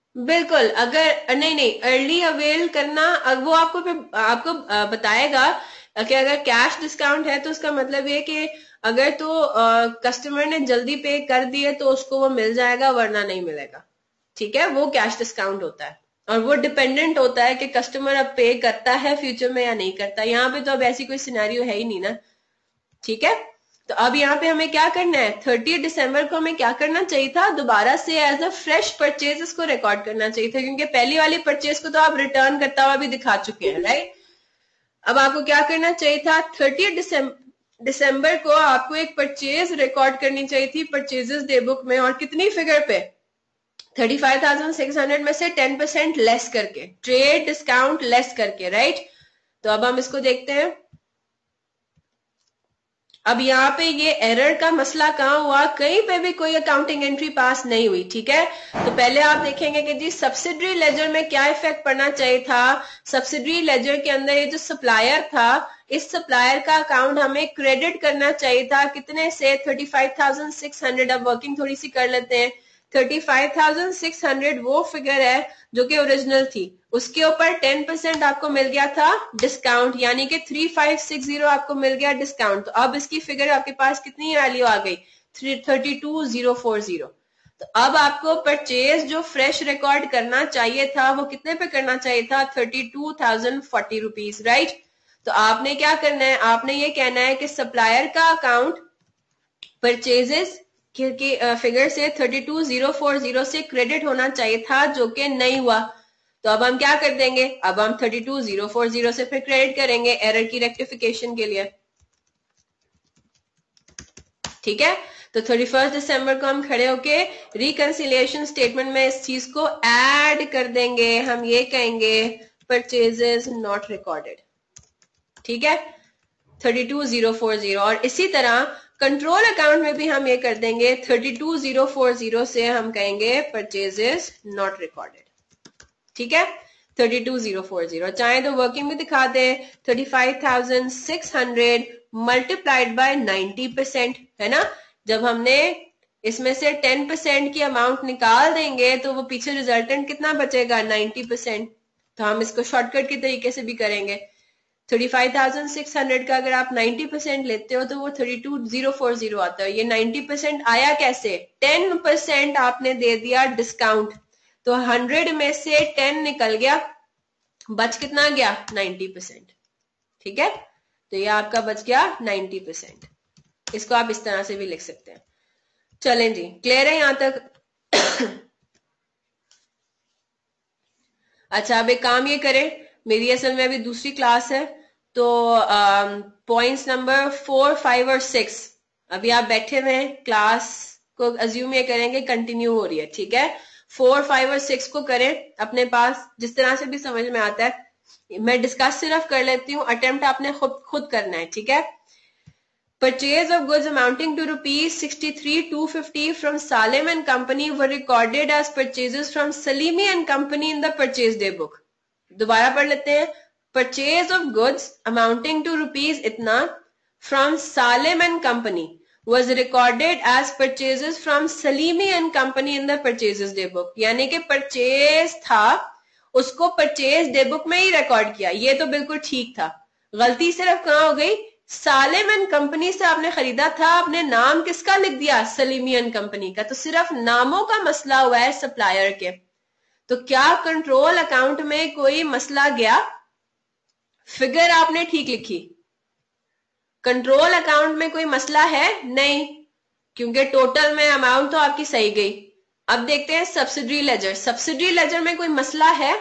बिल्कुल, अगर नहीं अर्ली अवेल करना, वो आपको बताएगा कि अगर कैश डिस्काउंट है तो उसका मतलब ये कि अगर तो कस्टमर ने जल्दी पे कर दिए तो उसको वो मिल जाएगा, वरना नहीं मिलेगा। ठीक है, वो कैश डिस्काउंट होता है और वो डिपेंडेंट होता है कि कस्टमर अब पे करता है फ्यूचर में या नहीं करता। यहाँ पे तो अब ऐसी कोई सिनेरियो है ही नहीं ना। ठीक है, तो अब यहाँ पे हमें क्या करना है, 30 दिसंबर को हमें क्या करना चाहिए था, दोबारा से एज अ फ्रेश परचेज इसको रिकॉर्ड करना चाहिए था, क्योंकि पहली वाली परचेज को तो आप रिटर्न करता हुआ भी दिखा चुके हैं, राइट। अब आपको क्या करना चाहिए था, 30 दिसंबर को आपको एक परचेज रिकॉर्ड करनी चाहिए थी परचेजेस डे बुक में, और कितनी फिगर पे, 35,600 में से 10% लेस करके, ट्रेड डिस्काउंट लेस करके, राइट। तो अब हम इसको देखते हैं। अब यहाँ पे ये एरर का मसला कहाँ हुआ, कहीं पे भी कोई अकाउंटिंग एंट्री पास नहीं हुई। ठीक है, तो पहले आप देखेंगे कि जी सब्सिडरी लेजर में क्या इफेक्ट पड़ना चाहिए था। सब्सिडरी लेजर के अंदर ये जो सप्लायर था, इस सप्लायर का अकाउंट हमें क्रेडिट करना चाहिए था, कितने से, 35,600। अब वर्किंग थोड़ी सी कर लेते हैं। 35,600 वो फिगर है जो कि ओरिजिनल थी, उसके ऊपर 10% आपको मिल गया था डिस्काउंट, यानी कि 3560 आपको मिल गया डिस्काउंट। तो अब इसकी फिगर आपके पास कितनी वैल्यू आ गई, 32,040। तो अब आपको परचेज जो फ्रेश रिकॉर्ड करना चाहिए था वो कितने पे करना चाहिए था, 32,040 रुपीज, राइट। तो आपने क्या करना है, आपने ये कहना है कि सप्लायर का अकाउंट परचेजेस की फिगर से 32,040 से क्रेडिट होना चाहिए था, जो कि नहीं हुआ। तो अब हम क्या कर देंगे, अब हम 32,040 से फिर क्रेडिट करेंगे एरर की रेक्टिफिकेशन के लिए। ठीक है, तो 31 दिसंबर को हम खड़े होके रिकंसिलिएशन स्टेटमेंट में इस चीज को ऐड कर देंगे। हम ये कहेंगे परचेजेस नॉट रिकॉर्डेड। ठीक है, 32,040। और इसी तरह कंट्रोल अकाउंट में भी हम ये कर देंगे, 32,040 से हम कहेंगे परचेजेस नॉट रिकॉर्डेड। ठीक है, 32,040। चाहे तो वर्किंग में दिखा दे, 35,600 मल्टीप्लाइड बाय 90%, है ना। जब हमने इसमें से 10% की अमाउंट निकाल देंगे तो वो पीछे रिजल्टेंट कितना बचेगा, 90%। तो हम इसको शॉर्टकट के तरीके से भी करेंगे। 35,600 का अगर आप 90% लेते हो तो वो 32,040 आता है। ये 90% आया कैसे, 10% आपने दे दिया डिस्काउंट, तो 100 में से 10 निकल गया, बच कितना गया, 90%। ठीक है, तो ये आपका बच गया 90%। इसको आप इस तरह से भी लिख सकते हैं। चलें जी, क्लियर है यहां तक। अच्छा, अब एक काम ये करें, मेरी असल में अभी दूसरी क्लास है, तो पॉइंट्स नंबर 4, 5 और 6 अभी आप बैठे हुए हैं, क्लास को अज्यूम ये करेंगे कंटिन्यू हो रही है। ठीक है, 4, 5 और 6 को करें अपने पास, जिस तरह से भी समझ में आता है। मैं डिस्कस सिर्फ कर लेती हूँ, अटेम्प्ट आपने खुद करना है। ठीक है, Purchase of goods amounting to rupees 63,250 from Salim and Company were recorded as purchases from Salimi and Company in the purchase day book. दोबारा पढ़ लेते हैं। Purchase of goods amounting to rupees इतना from Salim and Company was recorded as purchases from Salimi and Company in the purchases day book. यानी कि purchase था, उसको purchase day book में ही रिकॉर्ड किया। ये तो बिल्कुल ठीक था। गलती सिर्फ कहां हो गई, सालिम एंड कंपनी से आपने खरीदा था, आपने नाम किसका लिख दिया, सलीमी एंड कंपनी का। तो सिर्फ नामों का मसला हुआ है सप्लायर के। तो क्या कंट्रोल अकाउंट में कोई मसला गया, फिगर आपने ठीक लिखी, कंट्रोल अकाउंट में कोई मसला है नहीं, क्योंकि टोटल में अमाउंट तो आपकी सही गई। अब देखते हैं सब्सिडरी लेजर। सब्सिडरी लेजर में कोई मसला है,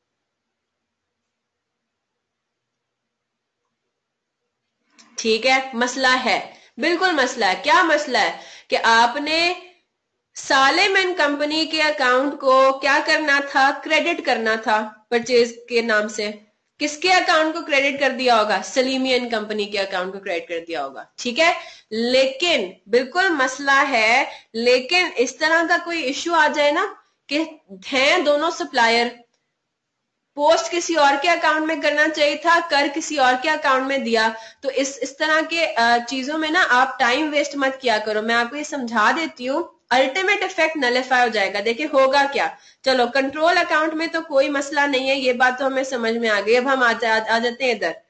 ठीक है, मसला है, बिल्कुल मसला है। क्या मसला है कि आपने सालिम एंड कंपनी के अकाउंट को क्या करना था, क्रेडिट करना था परचेज के नाम से। किसके अकाउंट को क्रेडिट कर दिया होगा, सलीमी एंड कंपनी के अकाउंट को क्रेडिट कर दिया होगा। ठीक है, लेकिन बिल्कुल मसला है, लेकिन इस तरह का कोई इश्यू आ जाए ना कि हैं दोनों सप्लायर, पोस्ट किसी और के अकाउंट में करना चाहिए था, कर किसी और के अकाउंट में दिया, तो इस तरह के चीजों में ना आप टाइम वेस्ट मत किया करो। मैं आपको ये समझा देती हूँ अल्टीमेट इफेक्ट नलिफाई हो जाएगा। देखिए होगा क्या, चलो कंट्रोल अकाउंट में तो कोई मसला नहीं है, ये बात तो हमें समझ में आ गई। अब हम आ जाते हैं इधर,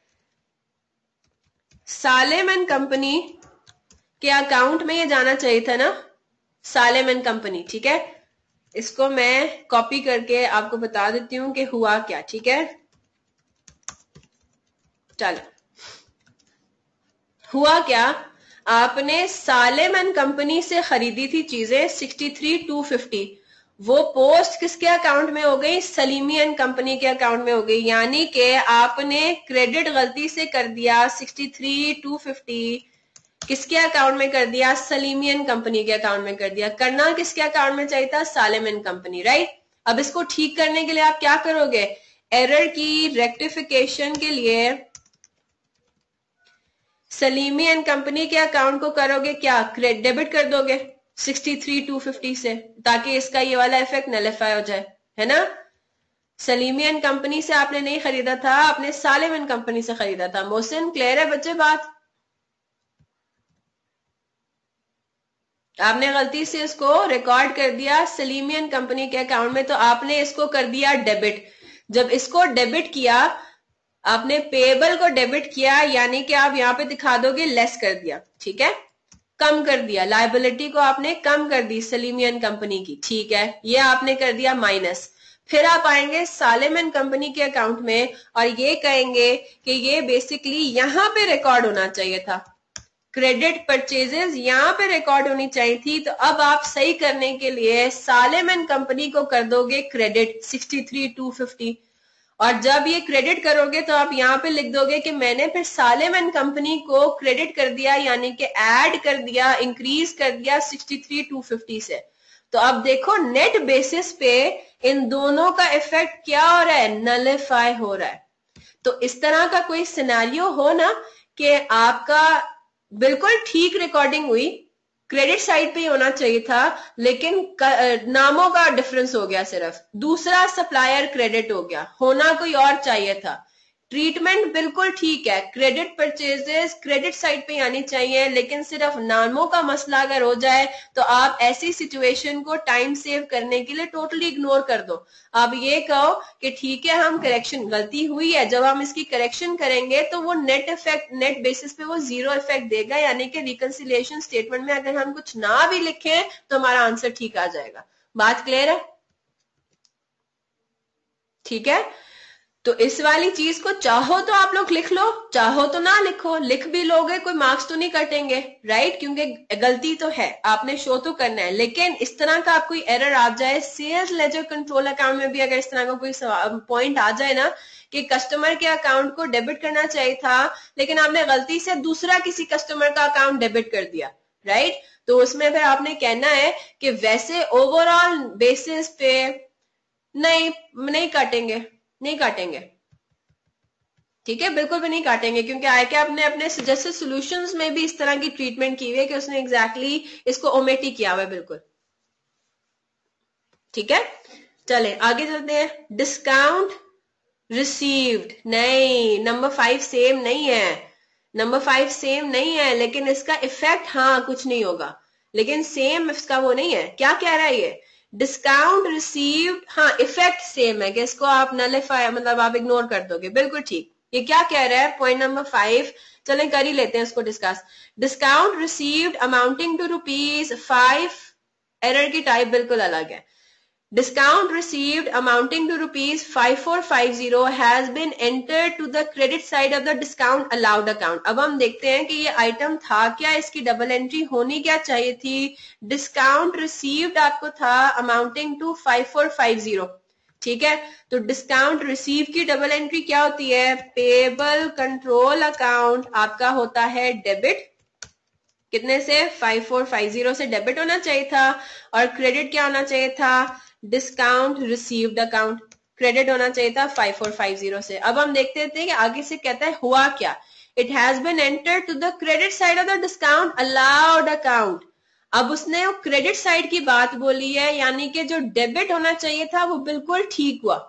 सालेम एंड कंपनी के अकाउंट में ये जाना चाहिए था ना, सालेम एंड कंपनी, ठीक है। इसको मैं कॉपी करके आपको बता देती हूं कि हुआ क्या, ठीक है। चलो हुआ क्या, आपने सालेम एंड कंपनी से खरीदी थी चीजें 63,250, वो पोस्ट किसके अकाउंट में हो गई, सलीमी एंड कंपनी के अकाउंट में हो गई। यानी कि आपने क्रेडिट गलती से कर दिया 63,250, किसके अकाउंट में कर दिया, सलीमी एंड कंपनी के अकाउंट में कर दिया। करना किसके अकाउंट में चाहिए था, सालेम एंड कंपनी, राइट। अब इसको ठीक करने के लिए आप क्या करोगे, एरर की रेक्टिफिकेशन के लिए सलीमी एंड कंपनी के अकाउंट को करोगे क्या, डेबिट कर दोगे 63,250 से, ताकि इसका ये वाला इफेक्ट नलिफाई हो जाए, है ना। सलीमी एंड कंपनी से आपने नहीं खरीदा था, आपने सालेम एंड कंपनी से खरीदा था। मोहसिन क्लियर है बच्चे बात, आपने गलती से इसको रिकॉर्ड कर दिया सलीमी एंड कंपनी के अकाउंट में, तो आपने इसको कर दिया डेबिट। जब इसको डेबिट किया, आपने पेएबल को डेबिट किया, यानी कि आप यहां पे दिखा दोगे लेस कर दिया, ठीक है, कम कर दिया, लायबिलिटी को आपने कम कर दी सलीमी एंड कंपनी की, ठीक है, ये आपने कर दिया माइनस। फिर आप आएंगे सालेम एंड कंपनी के अकाउंट में और ये कहेंगे कि ये बेसिकली यहां पे रिकॉर्ड होना चाहिए था, क्रेडिट परचेजेस यहां पे रिकॉर्ड होनी चाहिए थी। तो अब आप सही करने के लिए सालेम एंड कंपनी को कर दोगे क्रेडिट 63,250, और जब ये क्रेडिट करोगे तो आप यहां पे लिख दोगे कि मैंने फिर सालेम एंड कंपनी को क्रेडिट कर दिया, यानी कि ऐड कर दिया, इंक्रीज कर दिया 63,250 से। तो अब देखो नेट बेसिस पे इन दोनों का इफेक्ट क्या हो रहा है, नलिफाई हो रहा है। तो इस तरह का कोई सिनेरियो हो ना कि आपका बिल्कुल ठीक रिकॉर्डिंग हुई, क्रेडिट साइड पे ही होना चाहिए था, लेकिन नामों का डिफरेंस हो गया, सिर्फ दूसरा सप्लायर क्रेडिट हो गया, होना कोई और चाहिए था। ट्रीटमेंट बिल्कुल ठीक है, क्रेडिट परचेजेस क्रेडिट साइड पे आनी चाहिए, लेकिन सिर्फ नामों का मसला अगर हो जाए तो आप ऐसी सिचुएशन को टाइम सेव करने के लिए टोटली इग्नोर कर दो। आप ये कहो कि ठीक है हम करेक्शन, गलती हुई है, जब हम इसकी करेक्शन करेंगे तो वो नेट इफेक्ट, नेट बेसिस पे वो जीरो इफेक्ट देगा, यानी कि रिकंसिलिएशन स्टेटमेंट में अगर हम कुछ ना भी लिखें तो हमारा आंसर ठीक आ जाएगा। बात क्लियर है, ठीक है। तो इस वाली चीज को चाहो तो आप लोग लिख लो, चाहो तो ना लिखो, लिख भी लोगे कोई मार्क्स तो नहीं कटेंगे, राइट, क्योंकि गलती तो है, आपने शो तो करना है। लेकिन इस तरह का कोई एरर आ जाए सेल्स लेजर कंट्रोल अकाउंट में भी, अगर इस तरह का कोई पॉइंट आ जाए ना कि कस्टमर के अकाउंट को डेबिट करना चाहिए था लेकिन आपने गलती से दूसरा किसी कस्टमर का अकाउंट डेबिट कर दिया, राइट, तो उसमें फिर आपने कहना है कि वैसे ओवरऑल बेसिस पे नहीं काटेंगे, नहीं काटेंगे, ठीक है, बिल्कुल भी नहीं काटेंगे, क्योंकि आईके आपने अपने सजेस्टेड सॉल्यूशंस में भी इस तरह की ट्रीटमेंट की हुई है कि उसने एग्जैक्टली इसको ओमिट ही किया हुआ है, बिल्कुल, ठीक है। चले आगे चलते हैं। डिस्काउंट रिसीव्ड, नहीं, नंबर 5 सेम नहीं है, नंबर 5 सेम नहीं है, लेकिन इसका इफेक्ट हाँ कुछ नहीं होगा, लेकिन सेम इसका वो नहीं है। क्या कह रहा है ये, डिस्काउंट रिसीव्ड, हाँ इफेक्ट सेम है कि इसको आप नलिफाई, मतलब आप इग्नोर कर दोगे, बिल्कुल ठीक। ये क्या कह रहा है, पॉइंट नंबर 5, चलें कर ही लेते हैं इसको discuss. Discount received amounting to ₹5, error की टाइप बिल्कुल अलग है। Discount received amounting to ₹5450 has been entered to the credit side of the discount allowed account। अब हम देखते हैं कि ये आइटम था क्या, इसकी डबल एंट्री होनी क्या चाहिए थी। डिस्काउंट रिसीव्ड आपको था अमाउंटिंग टू 5450, ठीक है। तो डिस्काउंट रिसीव की डबल एंट्री क्या होती है, पेएबल कंट्रोल अकाउंट आपका होता है डेबिट, कितने से, 5450 से डेबिट होना चाहिए था, और क्रेडिट क्या होना चाहिए था, डिस्काउंट रिसीव्ड अकाउंट, क्रेडिट होना चाहिए था 5450 से। अब हम देखते थे कि आगे से कहता है हुआ क्या, it has been entered to the credit side of the discount allowed account. अब उसने वो क्रेडिट साइड की बात बोली है, यानी कि जो डेबिट होना चाहिए था वो बिल्कुल ठीक हुआ,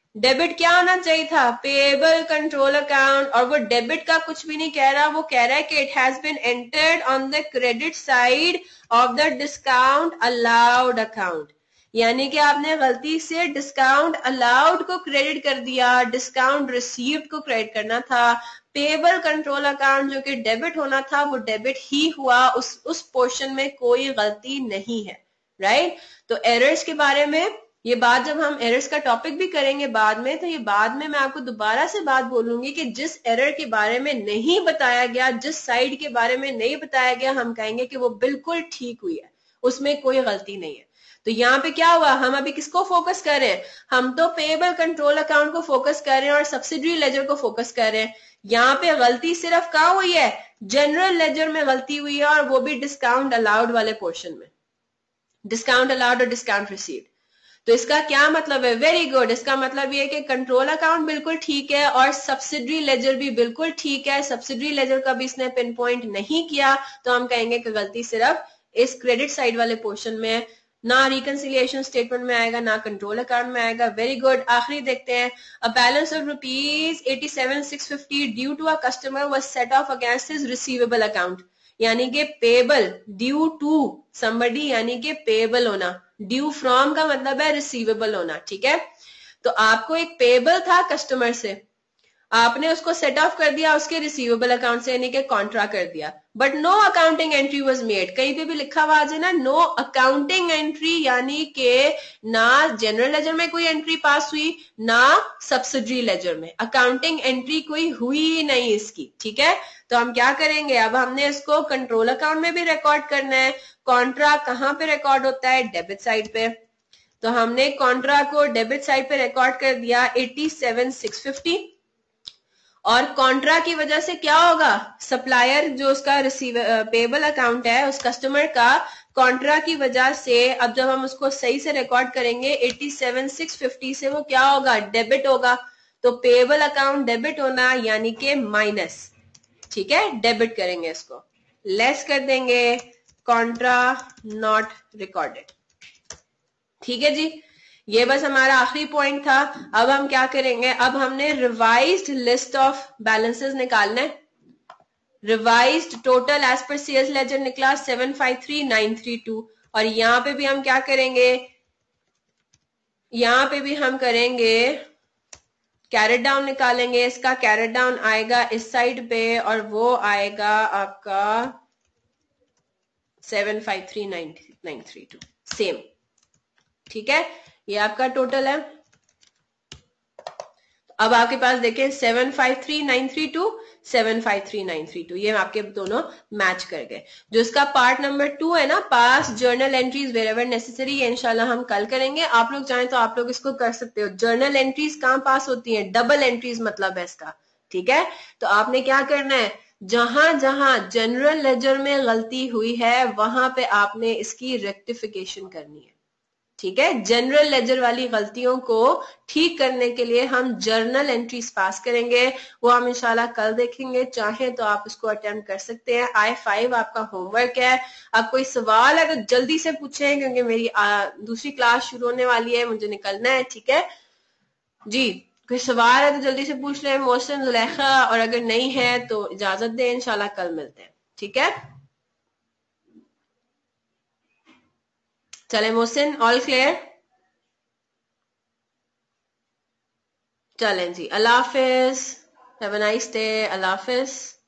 डेबिट क्या होना चाहिए था? Payable control account. और वो डेबिट का कुछ भी नहीं कह रहा, वो कह रहा है कि it has been entered on the credit side of the discount allowed account. यानी कि आपने गलती से डिस्काउंट अलाउड को क्रेडिट कर दिया, डिस्काउंट रिसीव्ड को क्रेडिट करना था। पेएबल कंट्रोल अकाउंट जो कि डेबिट होना था वो डेबिट ही हुआ, उस पोर्शन में कोई गलती नहीं है, राइट? तो एरर्स के बारे में ये बात जब हम एरर्स का टॉपिक भी करेंगे बाद में, तो ये बाद में मैं आपको दोबारा से बात बोलूंगी कि जिस एरर के बारे में नहीं बताया गया, जिस साइड के बारे में नहीं बताया गया, हम कहेंगे कि वो बिल्कुल ठीक हुई है, उसमें कोई गलती नहीं है। तो यहाँ पे क्या हुआ, हम अभी किसको फोकस कर रहे हैं? हम तो पेएबल कंट्रोल अकाउंट को फोकस कर रहे हैं और सब्सिडरी लेजर को फोकस कर रहे हैं। यहाँ पे गलती सिर्फ कहाँ हुई है? जनरल लेजर में गलती हुई है, और वो भी डिस्काउंट अलाउड वाले पोर्शन में, डिस्काउंट अलाउड और डिस्काउंट रिसीव्ड। तो इसका क्या मतलब है? Very good. इसका मतलब ये है कि कंट्रोल अकाउंट बिल्कुल ठीक है और सब्सिडरी लेजर भी बिल्कुल ठीक है। सब्सिडरी लेजर का भी इसने पिन पॉइंट नहीं किया, तो हम कहेंगे कि गलती सिर्फ इस क्रेडिट साइड वाले पोर्शन में, ना रिकंसिलिएशन स्टेटमेंट में आएगा, ना कंट्रोल अकाउंट में आएगा। Very good. आखिरी देखते हैं। A balance of ₹87,650 due to a customer was set off against his receivable account. यानी कि पेएबल ड्यू टू समबडी, यानी कि पेएबल होना। ड्यू फ्रॉम का मतलब है रिसीवेबल होना, ठीक है? तो आपको एक पेएबल था कस्टमर से, आपने उसको सेट ऑफ कर दिया उसके रिसीवेबल अकाउंट से, यानी कि कॉन्ट्रा कर दिया, but no accounting entry was made. कहीं पे भी लिखा हुआ है ना नो अकाउंटिंग एंट्री, यानी कि ना जनरल लेजर में कोई एंट्री पास हुई, ना सब्सिडरी लेजर में अकाउंटिंग एंट्री कोई हुई नहीं इसकी, ठीक है? तो हम क्या करेंगे, अब हमने इसको कंट्रोल अकाउंट में भी रिकॉर्ड करना है। कॉन्ट्रा कहाँ पे रिकॉर्ड होता है? डेबिट साइड पे। तो हमने कॉन्ट्रा को डेबिट साइड पे रिकॉर्ड कर दिया 87,650, और कॉन्ट्रा की वजह से क्या होगा? सप्लायर जो उसका पेएबल अकाउंट है उस कस्टमर का, कॉन्ट्रा की वजह से अब जब हम उसको सही से रिकॉर्ड करेंगे 87,650 से वो क्या होगा? डेबिट होगा। तो पेएबल अकाउंट डेबिट होना यानी कि माइनस, ठीक है? डेबिट करेंगे, इसको लेस कर देंगे, कॉन्ट्रा नॉट रिकॉर्डेड। ठीक है जी, ये बस हमारा आखिरी पॉइंट था। अब हम क्या करेंगे, अब हमने रिवाइज्ड लिस्ट ऑफ बैलेंसेस निकालना है। Revised total as per sales ledger निकला 753,932, और यहां पे भी हम क्या करेंगे, यहां पे भी हम करेंगे कैरेट डाउन निकालेंगे। इसका कैरेट डाउन आएगा इस साइड पे और वो आएगा आपका 753,932 सेम, ठीक है? ये आपका टोटल है। अब आपके पास देखें 753,932, 753,932, ये आपके दोनों मैच कर गए। जो इसका पार्ट नंबर 2 है ना, pass journal entries wherever necessary, ये इंशाल्लाह हम कल करेंगे। आप लोग चाहें तो आप लोग इसको कर सकते हो। जर्नल एंट्रीज कहाँ पास होती हैं? डबल एंट्रीज मतलब है इसका, ठीक है? तो आपने क्या करना है, जहां जहां जनरल लेजर में गलती हुई है वहां पे आपने इसकी रेक्टिफिकेशन करनी है, ठीक है? जनरल लेजर वाली गलतियों को ठीक करने के लिए हम जर्नल एंट्रीज पास करेंगे, वो हम इंशाल्लाह कल देखेंगे। चाहे तो आप उसको अटेम्प्ट कर सकते हैं। I5 आपका होमवर्क है। अब कोई सवाल है तो जल्दी से पूछें, क्योंकि मेरी दूसरी क्लास शुरू होने वाली है, मुझे निकलना है, ठीक है जी? कोई सवाल है तो जल्दी से पूछ लें मोहसिन, जुलेखा, और अगर नहीं है तो इजाजत दें, इंशाल्लाह कल मिलते हैं, ठीक है? चले मोहसिन, ऑल क्लियर? चलें जी, अल्लाह हाफिज, हैव अ नाइस डे, अल्लाह हाफिज।